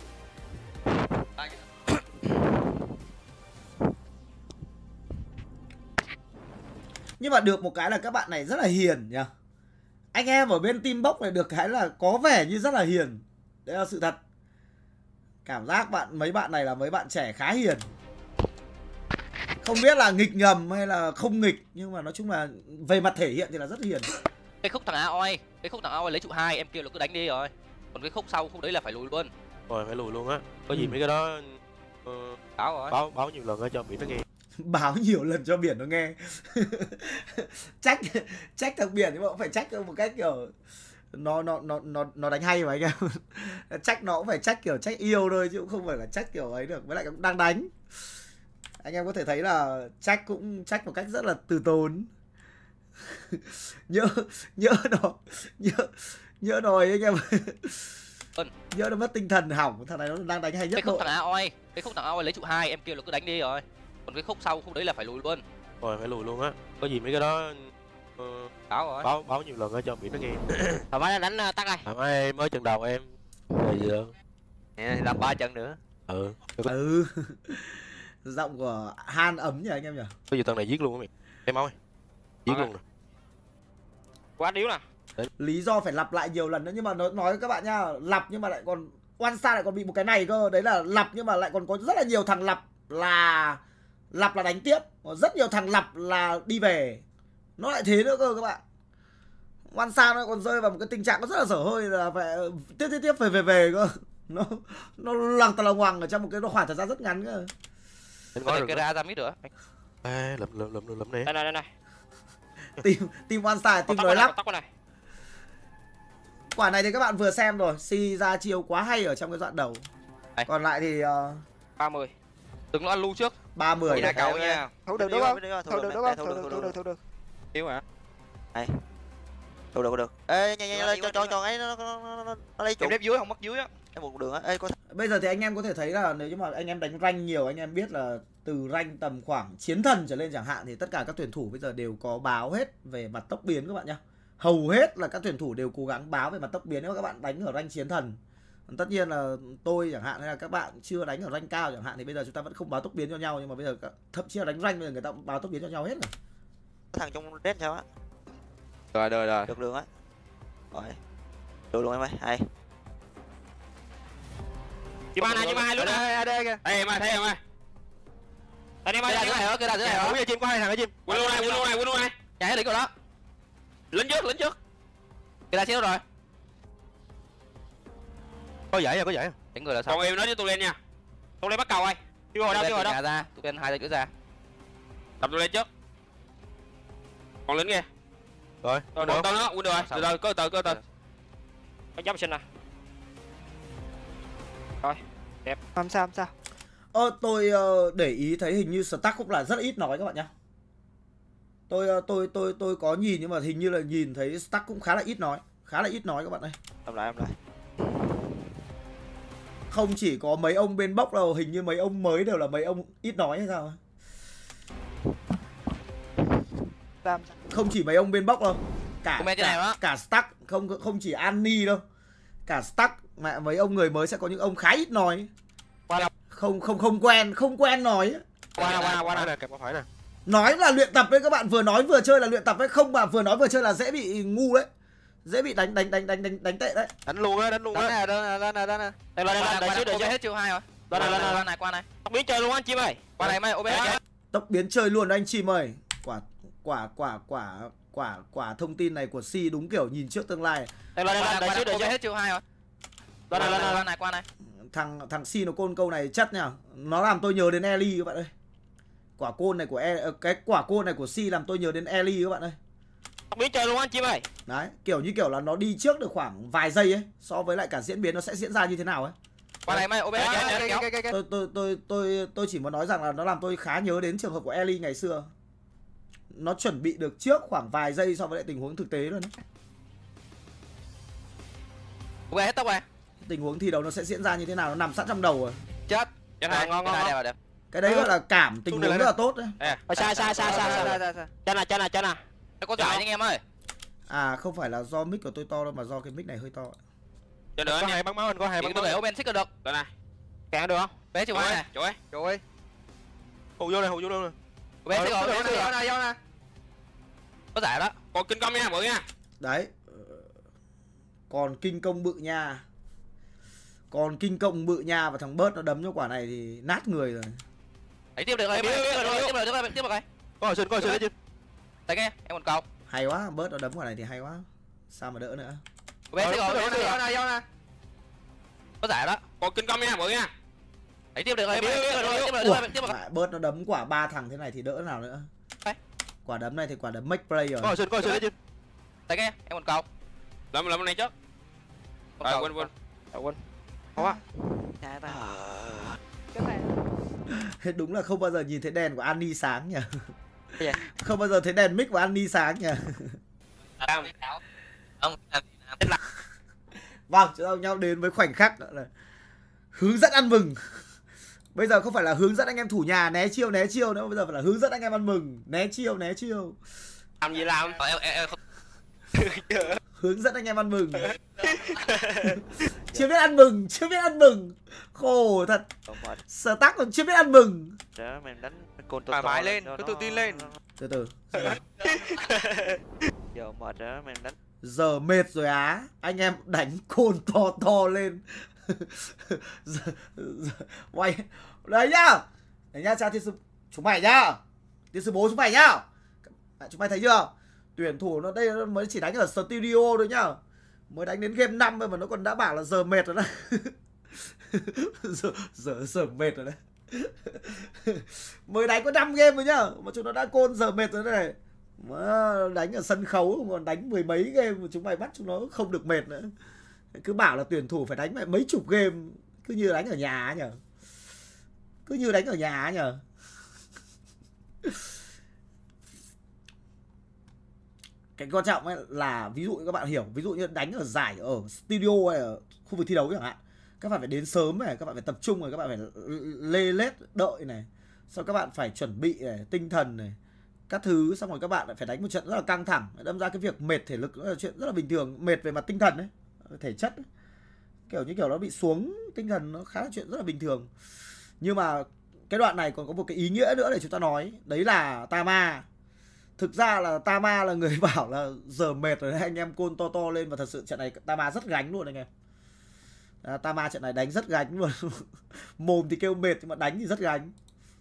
Nhưng mà được một cái là các bạn này rất là hiền nhỉ. Anh em ở bên team bốc này được cái là có vẻ như rất là hiền. Đấy là sự thật. Cảm giác bạn mấy bạn này là mấy bạn trẻ khá hiền. Không biết là nghịch ngầm hay là không nghịch, nhưng mà nói chung là về mặt thể hiện thì là rất hiền. Cái khúc thằng a o e, cái khúc thằng a o e lấy trụ hai, em kêu là cứ đánh đi rồi. Còn cái khúc sau khúc đấy là phải lùi luôn. Rồi phải lùi luôn á. Có gì Ừ. mấy cái đó uh, Báo rồi. báo báo nhiều lần á cho biển nó nghe. Báo nhiều lần cho biển nó nghe. Trách trách thằng biển nhưng mà cũng phải trách một cách kiểu nó nó nó nó nó đánh hay mà anh em. Trách nó cũng phải trách kiểu trách yêu thôi chứ cũng không phải là trách kiểu ấy được, với lại cũng đang đánh. Anh em có thể thấy là trách cũng trách một cách rất là từ tốn. nhớ nhớ nó nhớ nhớ rồi anh em. Nhớ nó mất tinh thần hỏng, thằng này nó đang đánh hay nhất Cái khúc đội. thằng a o e, cái khúc thằng a o e lấy trụ hai, em kêu là cứ đánh đi rồi. Còn cái khúc sau khúc đấy là phải lùi luôn. Rồi phải lùi luôn á. Có gì mấy cái đó uh, Báo rồi. báo báo nhiều lần á cho biển nó nghe. Thoải mái đánh tắt đây. Thoải mái em mới trận đầu em. Rồi gì đâu. Nè, làm ba trận nữa. Ừ. Ừ. Giọng của Han ấm nhỉ anh em nhỉ. Có gì thằng này giết luôn á mày. Em máu ơi. Giết luôn nè. Quá điếu nè. Lý do phải lặp lại nhiều lần nữa, nhưng mà nó nói với các bạn nhá, lặp nhưng mà lại còn One Star lại còn bị một cái này cơ, đấy là lặp nhưng mà lại còn có rất là nhiều thằng lặp là lặp là đánh tiếp, có rất nhiều thằng lặp là đi về, nó lại thế nữa cơ các bạn. One Star nó còn rơi vào một cái tình trạng nó rất là dở hơi là phải tiếp tiếp tiếp về về về cơ, nó nó lằng tà lằng hoàng ở trong một cái khoảng thời gian rất ngắn cơ. Có thể ra ra mít nữa. Ê, lụm lụm lụm lụm nè. Đây này, đây này. Team team One Star team nói lắp. Quả này thì các bạn vừa xem rồi, Si ra chiêu quá hay ở trong cái đoạn đầu. Đây. Còn lại thì uh, ba mươi. Đừng nó ăn lưu trước. ba mươi. Ra cậu nha. Thủ được đúng không? Thủ được đúng không? Thủ được, thủ được, thủ được. Yếu hả? Hay. Thủ được, được. Ê, nhanh nhanh lên cho cho cho ấy nó nó nó nó lấy trụ. Em đép dưới không mất dưới á. Em một đường á. Ê có. Bây giờ thì anh em có thể thấy là nếu như mà anh em đánh rank nhiều, anh em biết là từ rank tầm khoảng chiến thần trở lên chẳng hạn, thì tất cả các tuyển thủ bây giờ đều có báo hết về mặt tốc biến các bạn nhá. Hầu hết là các tuyển thủ đều cố gắng báo về mặt tốc biến nếu các bạn đánh ở rank chiến thần. Tất nhiên là tôi chẳng hạn hay là các bạn chưa đánh ở rank cao chẳng hạn thì bây giờ chúng ta vẫn không báo tốc biến cho nhau, nhưng mà bây giờ thậm chí là đánh rank bây giờ người ta cũng báo tốc biến cho nhau hết rồi. Thằng trong red sao á. Rồi rồi rồi. Được đường á. Rồi. Được luôn em ơi. Hay. Chim ba này, chim ba hai luôn nè. Đây đây kìa. Đây em ơi, thấy em ơi. Anh em Cái ơi, đà dưới này đó, cái đà dưới này Ủa đó. giờ chim qua hai thằng hả chim? quên luôn này, quên luôn này, quên luôn này. Chạy hết đỉnh rồi đó. Lính trước, lính trước. Cái đà chết rồi. Có giải à, có giải à. Đánh người là sao? Còn em nói với tôi lên nha. Tôi lên bắt cầu ơi. Chưa rồi đâu, chưa rồi đâu. Ra, tụi bên hai tay chữa ra. Tập tôi lên trước. Còn lính kìa. Rồi, Rồi, được. đón tao nó, quên được rồi. Từ từ, cơ từ, cơ từ. Có giáp sinh nè. Rồi, đẹp. Không sao không sao. Ờ, tôi ờ, để ý thấy hình như Stark cũng là rất ít nói các bạn nhá. Tôi ờ, tôi tôi tôi có nhìn nhưng mà hình như là nhìn thấy Stark cũng khá là ít nói, khá là ít nói các bạn ơi. Làm lại, làm lại. Không chỉ có mấy ông bên bốc đâu, hình như mấy ông mới đều là mấy ông ít nói hay sao? Sao? Không chỉ mấy ông bên bốc đâu, cả Comment trên này cả, đó. cả Stark, không không chỉ Annie đâu, cả Stark mà mấy ông người mới sẽ có những ông khá ít nói. Không không không quen, không quen nói. Qua nào, qua nào, qua Phải nào. nè, kẹp qua phải nè. Nói là luyện tập đấy các bạn, vừa nói vừa chơi là luyện tập đấy, không mà vừa nói vừa chơi là dễ bị ngu đấy. Dễ bị đánh đánh đánh đánh đánh đánh tệ đấy. Đánh luôn á, đánh luôn Đánh á. nè, đánh nè, đánh nè, đánh nè. Đây là đây là đây trước đây Ô bê trước. hết chiêu hai rồi. Đây là đây Qua là này, qua này. tóc biến chơi luôn anh chim ơi. Qua này mày ô bê hết. Tốc biến chơi luôn anh chim ơi. Quả quả quả quả quả quả thông tin này của Si đúng kiểu nhìn trước tương lai. Đây là đây là đây trước đây Ô bê trước. hết chiêu hai rồi. Đây là đây là Qua này, qua này. Thằng thằng Si nó côn câu này chất nhá. Nó làm tôi nhớ đến Ellie các bạn ơi. Quả côn này của e, cái quả côn này của Si làm tôi nhớ đến Ellie các bạn ơi. Tóc biến chơi luôn anh chim ơi. Đấy, kiểu như kiểu là nó đi trước được khoảng vài giây ấy, so với lại cả diễn biến nó sẽ diễn ra như thế nào ấy. Qua này mày ô bê hết. Kéo. Tôi tôi tôi tôi tôi chỉ muốn nói rằng là nó làm tôi khá nhớ đến trường hợp của Ellie ngày xưa. Nó chuẩn bị được trước khoảng vài giây so với lại tình huống thực tế luôn ấy. ô bê hết tóc rồi. Tình huống thi đấu nó sẽ diễn ra như thế nào nó nằm sẵn trong đầu rồi. Chết. Cho ngon ngon Cái này ngon. đẹp rồi đẹp. Cái đấy gọi là cảm tình Xuống huống đây rất này. là tốt đấy. Ờ, sai sai sai sai sai. Sai, sai. Chân nè, chân nè, chân nè. Nó có giải anh em ơi. À không phải là do mic của tôi to đâu mà do cái mic này hơi to. Cho nữa Có anh hai em. băng máu anh, có hai Thì băng tôi máu. để ô bê xích được. Đây này. Kẹo được không? Bé chiêu hai này. Chỗ ấy. Rồi. Hù vô này, hù vô luôn nè. ô bê xích rồi, ô bê xích rồi. Vô nè, vô nè. Có giải đó. Còn kinh công nha, bự nha. Đấy. Còn kinh công bự nha. Còn kinh công bự nha và thằng bớt nó đấm cho quả này thì nát người rồi. Đánh tiếp được rồi, tiếp được rồi, tiếp được rồi, tiếp được rồi. Có hồi sinh, có hồi sinh đấy chim. Đánh nghe, em còn cầu. Hay quá, bớt nó đấm quả này thì hay quá. Sao mà đỡ nữa. ô bê xích rồi, ô bê xích rồi. Vô nè, vô nè. Có giải đó. Còn kinh công nha, bự nha. Đánh tiếp được rồi, tiếp được rồi, tiếp được rồi, tiếp được rồi. Lại bớt nó đấm quả ba thằng thế này thì đỡ nào nữa. Đấy. Quả đấm này thì quả đấm make play rồi. Có hồi sinh, có hồi sinh đấy chim. Đánh nghe, em còn cầu. Làm làm này trước. Còn À cầu. quên quên. À quên. Quá. Nhà ta. Cái này. Đúng là không bao giờ nhìn thấy đèn của Annie sáng nhỉ. Cái gì? Không bao giờ thấy đèn mic của Annie sáng nhỉ. Không. Vâng, chúng ta cùng nhau đến với khoảnh khắc là hướng dẫn ăn mừng. Bây giờ không phải là hướng dẫn anh em thủ nhà né chiêu né chiêu nữa, bây giờ phải là hướng dẫn anh em ăn mừng, né chiêu né chiêu. Làm gì làm? Em em em không. Hướng dẫn anh em ăn mừng. Chưa biết ăn mừng, chưa biết ăn mừng. Khổ thật. Stark còn chưa biết ăn mừng. Đó, mình đánh côn to Thoải to mái lên, cho cứ nó- tự tin lên. Từ từ. Giờ mệt đó, mình đánh. Giờ mệt rồi á. Anh em đánh côn to to lên. giờ, giờ, quay. Đấy nhá. Đấy nhá, chào thiên sư. Chúng mày nhá. Thiên sư bố chúng mày nhá. À, chúng mày thấy chưa? Tuyển thủ nó đây nó mới chỉ đánh ở studio thôi nhá. Mới đánh đến game năm mà nó còn đã bảo là giờ mệt rồi đấy. giờ, giờ, giờ mệt rồi đấy. Mới đánh có năm game rồi nhá. Mà chúng nó đã côn giờ mệt rồi này. Mà đánh ở sân khấu còn đánh mười mấy game mà chúng mày bắt chúng nó không được mệt nữa. Cứ bảo là tuyển thủ phải đánh mẹ mấy chục game. Cứ như đánh ở nhà ấy nhỉ. Cứ như đánh ở nhà ấy nhỉ. Cái quan trọng ấy là ví dụ như các bạn hiểu, ví dụ như đánh ở giải ở studio hay ở khu vực thi đấu chẳng hạn, các bạn phải đến sớm này, các bạn phải tập trung rồi, các bạn phải lê lết đợi này, sau các bạn phải chuẩn bị này, tinh thần này, các thứ, xong rồi các bạn lại phải đánh một trận rất là căng thẳng, đâm ra cái việc mệt thể lực là chuyện rất là bình thường, mệt về mặt tinh thần đấy, thể chất ấy. Kiểu như kiểu nó bị xuống tinh thần nó khá là chuyện rất là bình thường. Nhưng mà cái đoạn này còn có một cái ý nghĩa nữa để chúng ta nói, đấy là Tama. Thực ra là Tama là người bảo là giờ mệt rồi đấy, anh em côn to to lên, và thật sự trận này Tama rất gánh luôn anh em. À, Tama trận này đánh rất gánh luôn. Mồm thì kêu mệt nhưng mà đánh thì rất gánh.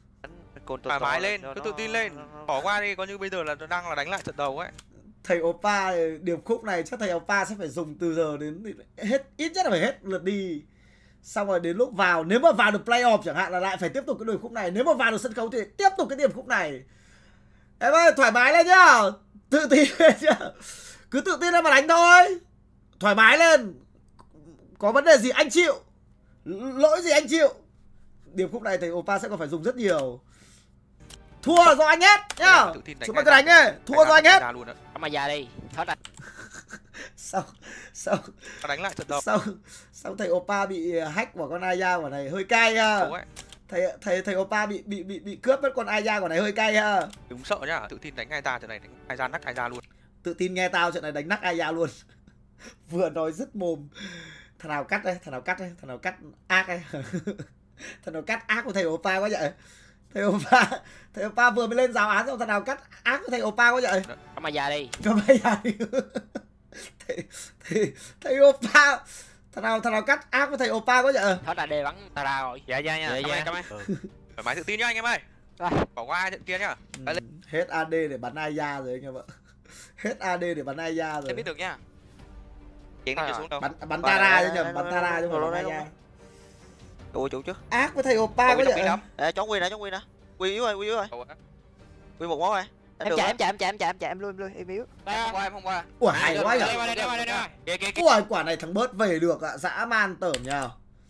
thoải mái lên, cứ tự tin lên, bỏ qua đi, coi như bây giờ là đang là đánh lại trận đầu ấy. Thầy Oppa điệp khúc này chắc thầy Oppa sẽ phải dùng từ giờ đến hết, ít nhất là phải hết lượt đi. Xong rồi đến lúc vào, nếu mà vào được playoff chẳng hạn là lại phải tiếp tục cái điệp khúc này. Nếu mà vào được sân khấu thì tiếp tục cái điệp khúc này. Em ơi, thoải mái lên nhá. Tự tin lên nhá. Cứ tự tin lên mà đánh thôi. Thoải mái lên. Có vấn đề gì anh chịu. Lỗi gì anh chịu. Điệp khúc này thầy Oppa sẽ còn phải dùng rất nhiều. Thua là do anh hết nhá. Chúng ta cứ đánh đi. Thua do anh hết. Mà già đi. Hết rồi. Sao sao đánh lại trận đầu. Sao sao thầy Oppa bị hack của con Aya quả này hơi cay ha. Thầy thầy thầy Oppa bị bị bị bị cướp mất con Aya quả này hơi cay ha. Đúng sợ nhá, tự tin đánh ngay ta trận này đánh Aya nắc Aya luôn. Tự tin nghe tao trận này đánh nắc Aya luôn. Vừa nói dứt mồm. Thằng nào cắt đây, thằng nào cắt đây, thằng nào cắt ác đây. Thằng nào cắt ác của thầy Oppa quá vậy. Thầy Oppa, thầy Oppa vừa mới lên giáo án rồi, thằng nào cắt ác của thầy Oppa quá vậy. Cầm mà già đi. Cầm mà già đi. Thầy, thầy, thầy Oppa, thằng nào thằng nào cắt ác của thầy Oppa quá vậy. Hết là đề bắn ta ra rồi. Dạ dạ nha. Cảm ơn cảm ơn. Thoải mái tự tin nhá anh em ơi. Bỏ qua trận kia nhá. Ừ, hết a đê để bắn Aya rồi anh em ạ. Hết a đê để bắn Aya rồi. Em biết được nhá. Chiến đi xuống đâu. Bắn bắn Tara chứ nhầm, bắn Tara chứ không phải Aya. Ủa chủ chứ. Ác với thầy Oppa quá vậy. Ê chón Quy nè, chón Quy nè. Quy yếu rồi, Quy yếu rồi. Quy một máu rồi. Em chạy em chạy em chạy em chạy em chạy em luôn em luôn em yếu. Em qua em không qua. Ủa hay quá nhỉ. Kìa kìa kìa. Ủa quả này thằng bớt về được ạ, dã man tởm nhờ.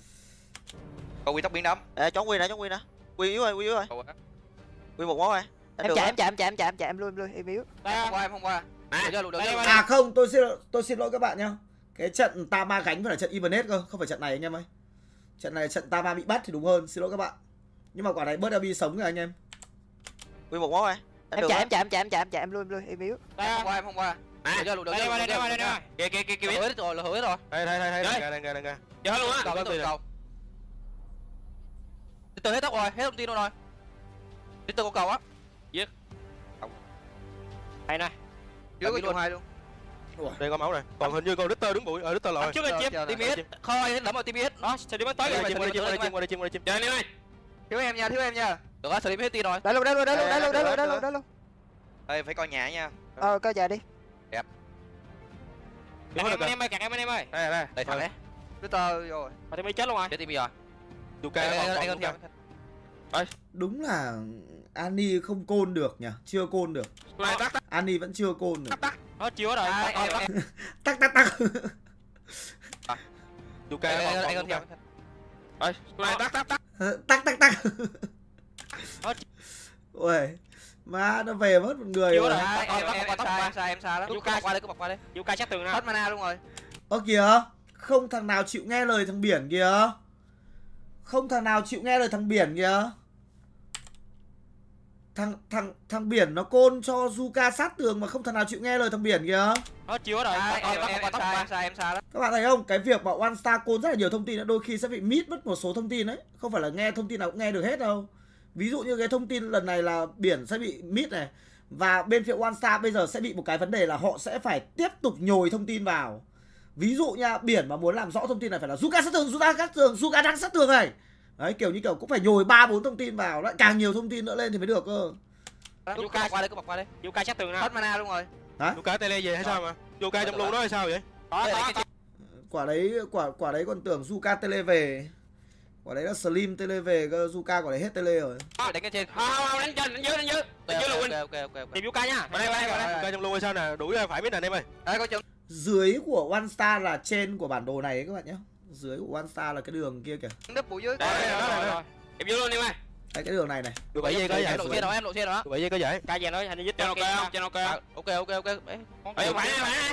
Có Quy tóc biến đấm. Ê chón Quy nè, chón Quy nè. Quy yếu rồi, Quy yếu rồi. Quy một máu rồi. Em chạy em chạy em chạy em chạy em chạy em luôn em luôn em yếu. Em không qua em không qua. À không, tôi xin tôi xin lỗi các bạn nhá. Cái trận Tama gánh phải là trận Ibanez cơ, không phải trận này anh em ơi. Trận này trận Tama bị bắt thì đúng hơn, xin lỗi các bạn. Nhưng mà quả này bớt Abi sống rồi anh em. Quy một máu rồi. Em chạy em chạy em chạy em chạy em chạy em luôn em luôn em yếu. Em không qua em không qua. Đây đây đây đây đây. Kìa kìa kìa kìa. Hứa hết rồi, là hứa hết rồi. Đây đây đây đây đây đây đây. Giờ hết luôn á. Cầu cầu cầu. Từ hết tóc rồi, hết thông tin luôn rồi. Đi từ cầu cầu á. Giết. Hay này. Dưới cái chuồng hai luôn. Đây có máu này. Còn hình như con Richter đứng bụi, ở Richter lòi. Trước lên chim. Team hết. Khôi đấm vào team hết. Đó, sẽ đi bắt tới Qua rồi. đây chim, qua đây chim, qua đây chim, qua đây chim. Chờ anh em ơi. Thiếu em nha, thiếu em nha. Được á, xử lý hết team rồi. Đây luôn đây luôn đây luôn đây luôn đây luôn đây luôn đây luôn. Ê phải coi nhà nha. Ờ coi dài đi. Em em ơi, cản em em ơi. Đây đây. Đây thằng đấy. Richter rồi. Mà thì mới chết luôn rồi. Chết team rồi. Yuka Anh còn theo. Đúng là Ani không côn được nhỉ, chưa côn được. Ani vẫn chưa côn được. Hết chiếu rồi. Tắc tắc tắc. Yuka Anh còn theo. Ơi, tắc tắc tắc. Tắc tắc tắc. Ôi, má nó về mất một người rồi. Em xa em xa em xa lắm. Yuka qua đây, cứ bọc qua đây. Yuka chắc tường nào. Hết mana luôn rồi. Ơ kìa, không thằng nào chịu nghe lời thằng Biển kìa. Không thằng nào chịu nghe lời thằng Biển kìa. Thằng thằng thằng Biển nó côn cho Yuka sát tường mà không thằng nào chịu nghe lời thằng Biển kìa. Hết chiếu rồi. Em em xa em xa em xa lắm. Các bạn thấy không? Cái việc mà One Star côn rất là nhiều thông tin, đôi khi sẽ bị miss mất một số thông tin đấy. Không phải là nghe thông tin nào cũng nghe được hết đâu. Ví dụ như cái thông tin lần này là Biển sẽ bị miss này. Và bên phía One Star bây giờ sẽ bị một cái vấn đề là họ sẽ phải tiếp tục nhồi thông tin vào. Ví dụ nha, Biển mà muốn làm rõ thông tin này phải là Yuka sát tường, Yuka sát tường, Yuka đang sát tường này. Đấy, kiểu như kiểu cũng phải nhồi ba bốn thông tin vào, lại càng nhiều thông tin nữa lên thì mới được cơ. Yuka qua đây, cứ bọc qua đây. Yuka chắc tường nào. Hết mana luôn rồi. Hả? Yuka tele về hay sao mà? Yuka trong luôn đó hay sao vậy? Đó, đó, đó. Quả đấy, quả quả đấy còn tưởng Yuka tele về. Quả đấy là Slim tele về cơ, Yuka quả đấy hết tele rồi. Đánh cái trên. Không, không, đánh trên, đánh dưới, đánh dưới. Đánh dưới là win. Ok ok ok. Tìm Yuka nha. Vào đây, vào đây, vào đây. Yuka trong luôn hay sao nè? Đuổi ra phải biết nè anh em ơi. Đây có chừng. Dưới của One Star là trên của bản đồ này ấy các bạn nhé. Dưới của One Star là cái đường kia kìa. Đất bụi dưới. Đây, đây, đây, đây. Em vô luôn em ơi. Đây cái đường này này. Được bảy giây có giải. Em lộ trên đó, em lộ trên đó. Được bảy giây có giải. Ca về nói hành dít cho ok không? Cho ok không? Ok ok ok. Ê, phải phải.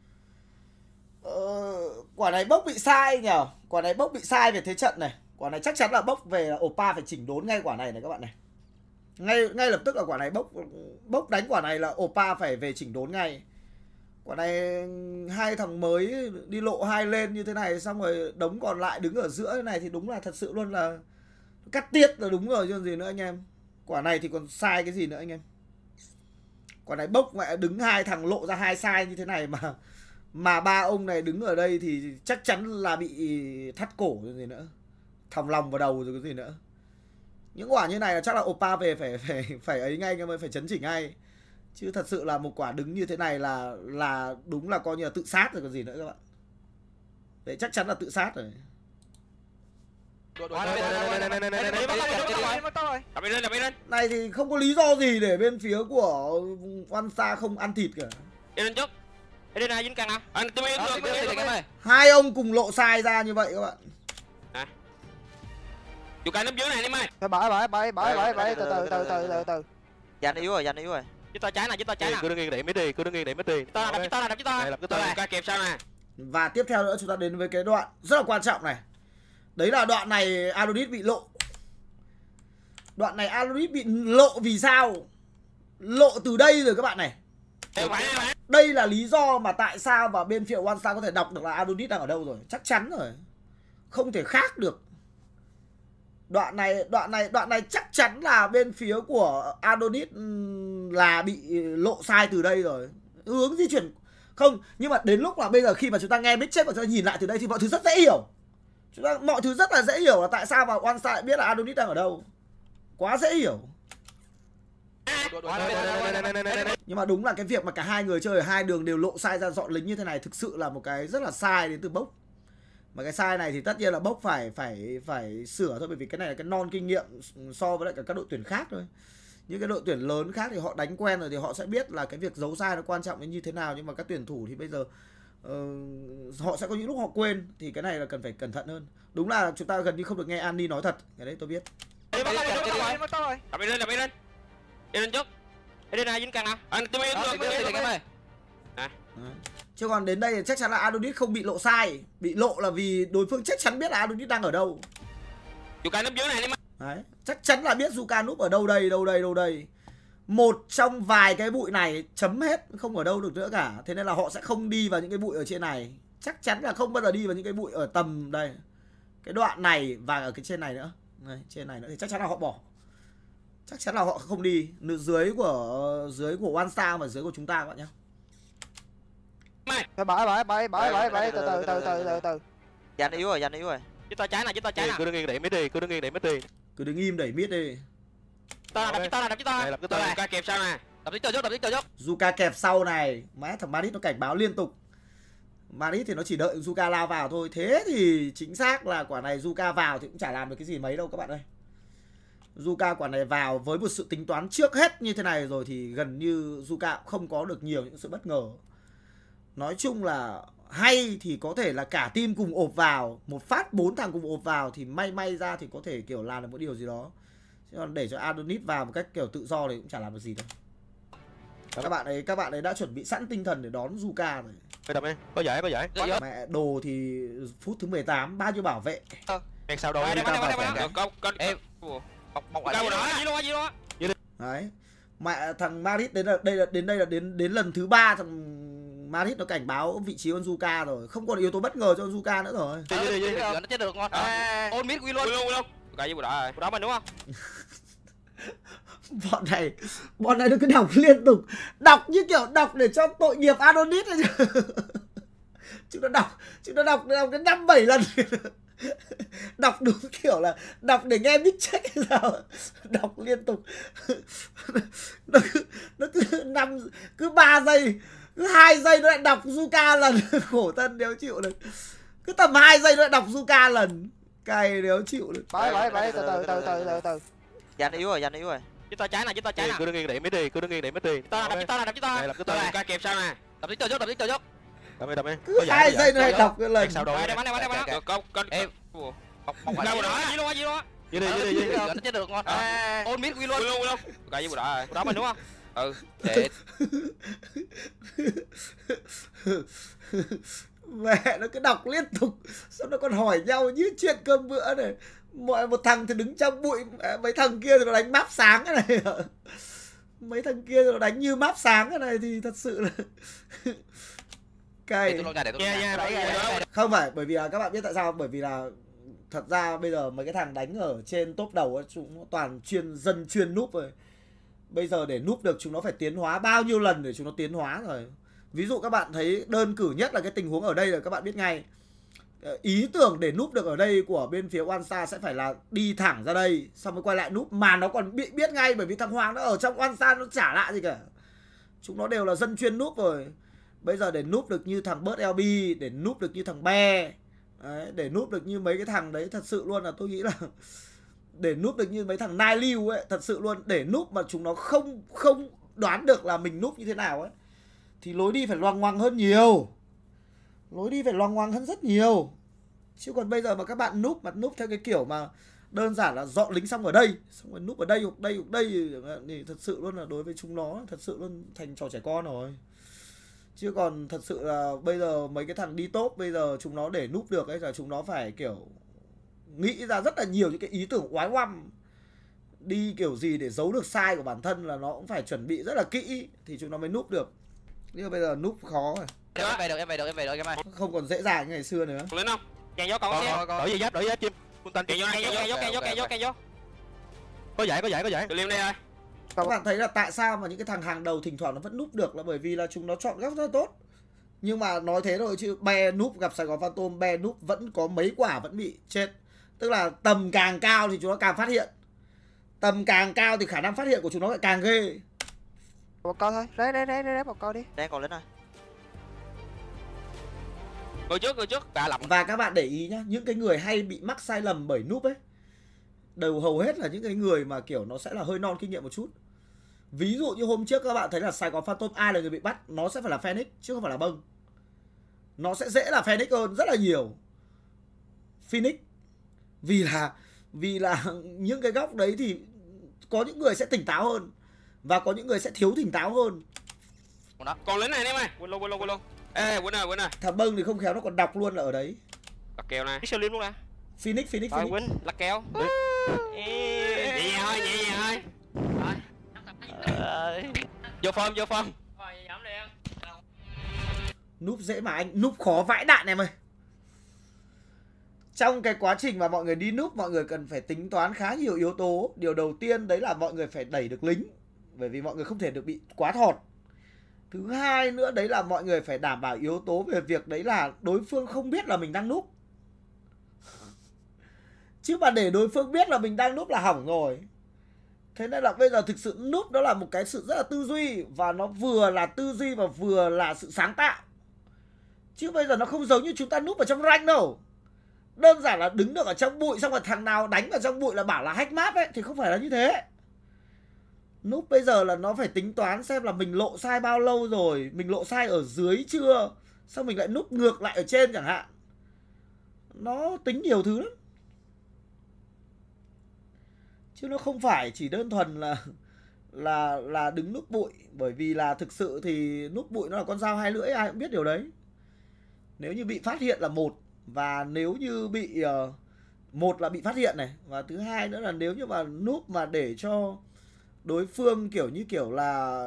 Ờ, quả này bốc bị sai nhờ. Quả này bốc bị sai về thế trận này. Quả này chắc chắn là bốc về là Oppa phải chỉnh đốn ngay quả này này các bạn này. Ngay ngay lập tức là quả này bốc bốc đánh quả này là Oppa phải về chỉnh đốn ngay. Quả này hai thằng mới đi lộ hai lên như thế này, xong rồi đống còn lại đứng ở giữa thế này thì đúng là thật sự luôn là cắt tiết là đúng rồi chứ gì nữa anh em. Quả này thì còn sai cái gì nữa anh em. Quả này bốc mẹ đứng hai thằng lộ ra hai sai như thế này mà mà ba ông này đứng ở đây thì chắc chắn là bị thắt cổ rồi gì nữa. Thòng lòng vào đầu rồi cái gì nữa. Những quả như này là chắc là Oppa về phải phải phải ấy ngay anh em ơi, phải chấn chỉnh ngay. Chứ thật sự là một quả đứng như thế này là là đúng là coi như là tự sát rồi còn gì nữa các bạn. Đấy chắc chắn là tự sát rồi. Đập lên, đập lên. Này thì không có lý do gì để bên phía của One Star không ăn thịt cả. Đi lên trước. Edena dính căng à? Anh tôi biết. Hai ông cùng lộ sai ra như vậy các bạn. Nè. Dù cái nấp dưới này đi mày. Thôi bãi bãi bãi bãi bãi bãi từ từ từ từ từ từ. Dành yếu rồi, dành yếu rồi. Chứ tao trái nè, chứ tao trái nè. Cứ đứng yên đẩy mid đi, cứ đứng yên đẩy mid đi. Tao đập chứ tao nè, đập chứ tao. Đập chứ Tao tao. là ca kẹp sao nè. Và tiếp theo nữa chúng ta đến với cái đoạn rất là quan trọng này. Đấy là đoạn này Adonis bị lộ. Đoạn này Adonis bị lộ vì sao? Lộ từ đây rồi các bạn này. Đây là lý do mà tại sao mà bên phía One Star có thể đọc được là Adonis đang ở đâu rồi. Chắc chắn rồi. Không thể khác được. Đoạn này, đoạn này, đoạn này chắc chắn là bên phía của Adonis là bị lộ sai từ đây rồi. Hướng di chuyển không, nhưng mà đến lúc là bây giờ khi mà chúng ta nghe mixtape và chúng ta nhìn lại từ đây thì mọi thứ rất dễ hiểu. Chúng ta mọi thứ rất là dễ hiểu là tại sao mà One Star lại biết là Adonis đang ở đâu. Quá dễ hiểu. Nhưng mà đúng là cái việc mà cả hai người chơi ở hai đường đều lộ sai ra dọn lính như thế này thực sự là một cái rất là sai đến từ Bốc. Mà cái sai này thì tất nhiên là Bốc phải phải phải sửa thôi, bởi vì cái này là cái non kinh nghiệm so với lại cả các đội tuyển khác thôi. Những cái đội tuyển lớn khác thì họ đánh quen rồi thì họ sẽ biết là cái việc giấu sai nó quan trọng đến như thế nào, nhưng mà các tuyển thủ thì bây giờ uh, họ sẽ có những lúc họ quên, thì cái này là cần phải cẩn thận hơn. Đúng là chúng ta gần như không được nghe Annie nói thật, cái đấy tôi biết. Đập lên, đập lên. Đi lên trước. Edena dính căng à? Anh tôi biết. Nè. Chứ còn đến đây thì chắc chắn là Adonis không bị lộ sai. Bị lộ là vì đối phương chắc chắn biết là Adonis đang ở đâu. Dù cái nấp dưới này đi mà. Đấy, chắc chắn là biết Zuka núp ở đâu đây, đâu đây, đâu đây. Một trong vài cái bụi này chấm hết, không ở đâu được nữa cả. Thế nên là họ sẽ không đi vào những cái bụi ở trên này. Chắc chắn là không bao giờ đi vào những cái bụi ở tầm đây, cái đoạn này và ở cái trên này nữa. Này, trên này nữa thì chắc chắn là họ bỏ. Chắc chắn là họ không đi dưới của dưới của One Star mà dưới của chúng ta các bạn nhé. Thôi bãi bãi bãi bãi bãi bãi từ từ từ từ từ từ. Dành yếu rồi, dành yếu rồi. Chứ tao trái nè, chứ tao trái nè. Cứ đứng yên đẩy mid đi, cứ đứng yên đẩy mid đi. Cứ đứng im đẩy mid đi. Tao đập chứ tao nè, đập chứ tao. Đập chứ Tao tao. là ca kẹp sao nè. Đập trước, đập trước, trước. Zuka kẹp sau này, má thằng Madrid nó cảnh báo liên tục. Madrid thì nó chỉ đợi Zuka lao vào thôi. Thế thì chính xác là quả này Zuka vào thì cũng chả làm được cái gì mấy đâu các bạn ơi. Zuka quả này vào với một sự tính toán trước hết như thế này rồi thì gần như Zuka cũng không có được nhiều những sự bất ngờ. Nói chung là hay thì có thể là cả team cùng ộp vào, một phát bốn thằng cùng ộp vào thì may may ra thì có thể kiểu làm được một điều gì đó. Chứ còn để cho Adonis vào một cách kiểu tự do thì cũng chả làm được gì đâu. Các bạn ấy các bạn ấy đã chuẩn bị sẵn tinh thần để đón Zuka rồi. Phải đập đi, có giải, có giải. Mẹ đồ thì phút thứ mười tám bao nhiêu bảo vệ. Em sao đâu Đây, đi đây, tao đây, vào đây, cản. con con Em bọc bọc ở đâu đó, gì đó, gì đó. Đấy. Mẹ thằng Madrid đến là đây là đến đây là đến đến lần thứ ba thằng Madrid nó cảnh báo vị trí con Zuka rồi, không còn yếu tố bất ngờ cho Zuka nữa rồi. Đi đi đi. Nó chết được ngon. Ôn mid win luôn. Luôn luôn. Cái gì bộ đỏ rồi. Bộ đỏ mình đúng không? Bọn này bọn này nó cứ đọc liên tục, đọc như kiểu đọc để cho tội nghiệp Adonis ấy chứ. Chúng nó đọc chúng nó đọc đọc đến năm bảy lần. Đọc đúng kiểu là đọc để nghe mic check hay sao, đọc liên tục. Nó cứ nó cứ năm cứ ba giây, cứ hai giây nó lại đọc Zuka lần. Khổ thân đéo chịu được. Cứ tầm hai giây nó lại đọc Zuka lần, cay đéo chịu được. Bãi bãi bãi từ từ từ từ từ từ. Dành yếu rồi, dành yếu rồi. Chứ tao trái nè, chứ tao trái nè. Cứ đứng yên đẩy mid đi, cứ đứng yên đẩy mid đi. Tao đập chứ tao nè, đập chứ tao. Đập chứ Tao tao. là ca kẹp sao nè. Đập trước, trước, đập trước, trước. Đập đi, đập đi. Cứ hai giây nó lại đọc cái lần. Sao đâu. Đây, đây, bắn đây, bắn đây, bắn đây. Con con Em bọc bọc ở đâu đó, gì đó, gì đó. Đi đi đi đi. Nó chết được ngon. Ôn mid win luôn. Luôn luôn. Cái gì bộ đỏ rồi. Bộ đỏ mình đúng không? Ừ. Để Mẹ nó cứ đọc liên tục, sao nó còn hỏi nhau như chuyện cơm bữa này. Mọi một thằng thì đứng trong bụi, mấy thằng kia thì nó đánh map sáng cái này. Mấy thằng kia thì nó đánh như map sáng cái này thì thật sự là cay. Không phải, bởi vì là các bạn biết tại sao, bởi vì là thật ra bây giờ mấy cái thằng đánh ở trên top đầu ấy, chúng nó toàn chuyên dân chuyên núp rồi. Bây giờ để núp được chúng nó phải tiến hóa bao nhiêu lần để chúng nó tiến hóa rồi. Ví dụ các bạn thấy đơn cử nhất là cái tình huống ở đây là các bạn biết ngay. ý tưởng để núp được ở đây của bên phía Oansa sẽ phải là đi thẳng ra đây xong mới quay lại núp, mà nó còn biết biết ngay bởi vì thằng Hoàng nó ở trong Oansa nó chả lạ gì cả, chúng nó đều là dân chuyên núp rồi. Bây giờ để núp được như thằng Bớt lờ bê, để núp được như thằng Be đấy, để núp được như mấy cái thằng đấy thật sự luôn là tôi nghĩ là để núp được như mấy thằng Nai Liu ấy, thật sự luôn, để núp mà chúng nó không không đoán được là mình núp như thế nào ấy, thì lối đi phải loằng ngoằng hơn nhiều, lối đi phải loằng ngoằng hơn rất nhiều. Chứ còn bây giờ mà các bạn núp mà núp theo cái kiểu mà đơn giản là dọn lính xong ở đây, xong rồi núp ở đây hoặc đây hoặc đây thì thật sự luôn là đối với chúng nó thật sự luôn thành trò trẻ con rồi. Chứ còn thật sự là bây giờ mấy cái thằng đi top bây giờ chúng nó để núp được ấy là chúng nó phải kiểu nghĩ ra rất là nhiều những cái ý tưởng oái oăm, đi kiểu gì để giấu được sai của bản thân là nó cũng phải chuẩn bị rất là kỹ thì chúng nó mới núp được. Nhưng mà bây giờ núp khó rồi. Được, em về được, em về được, em về được em ơi. Không còn dễ dàng như ngày xưa nữa. Lên không? Kèn vô còn Còn đổi dây giáp, đổi dây giáp chim. Quân Tân kèn vô, kèn vô, kèn vô, kèn vô, kèn vô, kèn vô. Có giải, có giải, có giải. Liêm đây rồi. Các bạn thấy là tại sao mà những cái thằng hàng đầu thỉnh thoảng nó vẫn núp được là bởi vì là chúng nó chọn góc rất là tốt. Nhưng mà nói thế rồi chứ Be núp gặp Sài Gòn Phantom, Be núp vẫn có mấy quả vẫn bị chết. Tức là tầm càng cao thì chúng nó càng phát hiện. Tầm càng cao thì khả năng phát hiện của chúng nó lại càng ghê. Một câu thôi, ré ré ré ré một câu đi. Đang còn lên thôi. Người trước, người trước. Cả lọc. Và các bạn để ý nhá, những cái người hay bị mắc sai lầm bởi núp ấy đều hầu hết là những cái người mà kiểu nó sẽ là hơi non kinh nghiệm một chút. Ví dụ như hôm trước các bạn thấy là Sài Gòn Phantom ai là người bị bắt, nó sẽ phải là Phoenix chứ không phải là Bông. Nó sẽ dễ là Phoenix hơn rất là nhiều. Phoenix. Vì là vì là những cái góc đấy thì có những người sẽ tỉnh táo hơn và có những người sẽ thiếu tỉnh táo hơn. Còn lính này em ơi. Quên luôn, quên luôn, quên luôn. Ê, quên rồi, quên rồi. Thằng Bông thì không khéo nó còn đọc luôn là ở đấy. Là kèo này. Sao Liêm luôn nè. Phoenix, Phoenix, Rồi Phoenix. Quỳnh, là kèo. Nhẹ nhàng thôi, nhẹ nhàng thôi. Vô form, vô form. Núp dễ mà anh, núp khó vãi đạn em ơi. Trong cái quá trình mà mọi người đi núp, mọi người cần phải tính toán khá nhiều yếu tố. Điều đầu tiên đấy là mọi người phải đẩy được lính, bởi vì mọi người không thể được bị quá thọt. Thứ hai nữa đấy là mọi người phải đảm bảo yếu tố về việc đấy là đối phương không biết là mình đang núp. Chứ mà để đối phương biết là mình đang núp là hỏng rồi. Thế nên là bây giờ thực sự núp đó là một cái sự rất là tư duy. Và nó vừa là tư duy và vừa là sự sáng tạo. Chứ bây giờ nó không giống như chúng ta núp ở trong rank đâu. Đơn giản là đứng được ở trong bụi, xong rồi thằng nào đánh vào trong bụi là bảo là hack map ấy, thì không phải là như thế. Núp bây giờ là nó phải tính toán xem là mình lộ sai bao lâu rồi, mình lộ sai ở dưới chưa, xong mình lại núp ngược lại ở trên chẳng hạn. Nó tính nhiều thứ lắm. Chứ nó không phải chỉ đơn thuần là là là đứng núp bụi. Bởi vì là thực sự thì núp bụi nó là con dao hai lưỡi, ai cũng biết điều đấy. Nếu như bị phát hiện là một, và nếu như bị uh, một là bị phát hiện này, và thứ hai nữa là nếu như mà núp mà để cho đối phương kiểu như kiểu là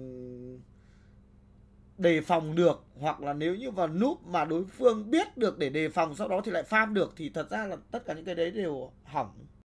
đề phòng được, hoặc là nếu như vào núp mà đối phương biết được để đề phòng sau đó thì lại farm được, thì thật ra là tất cả những cái đấy đều hỏng.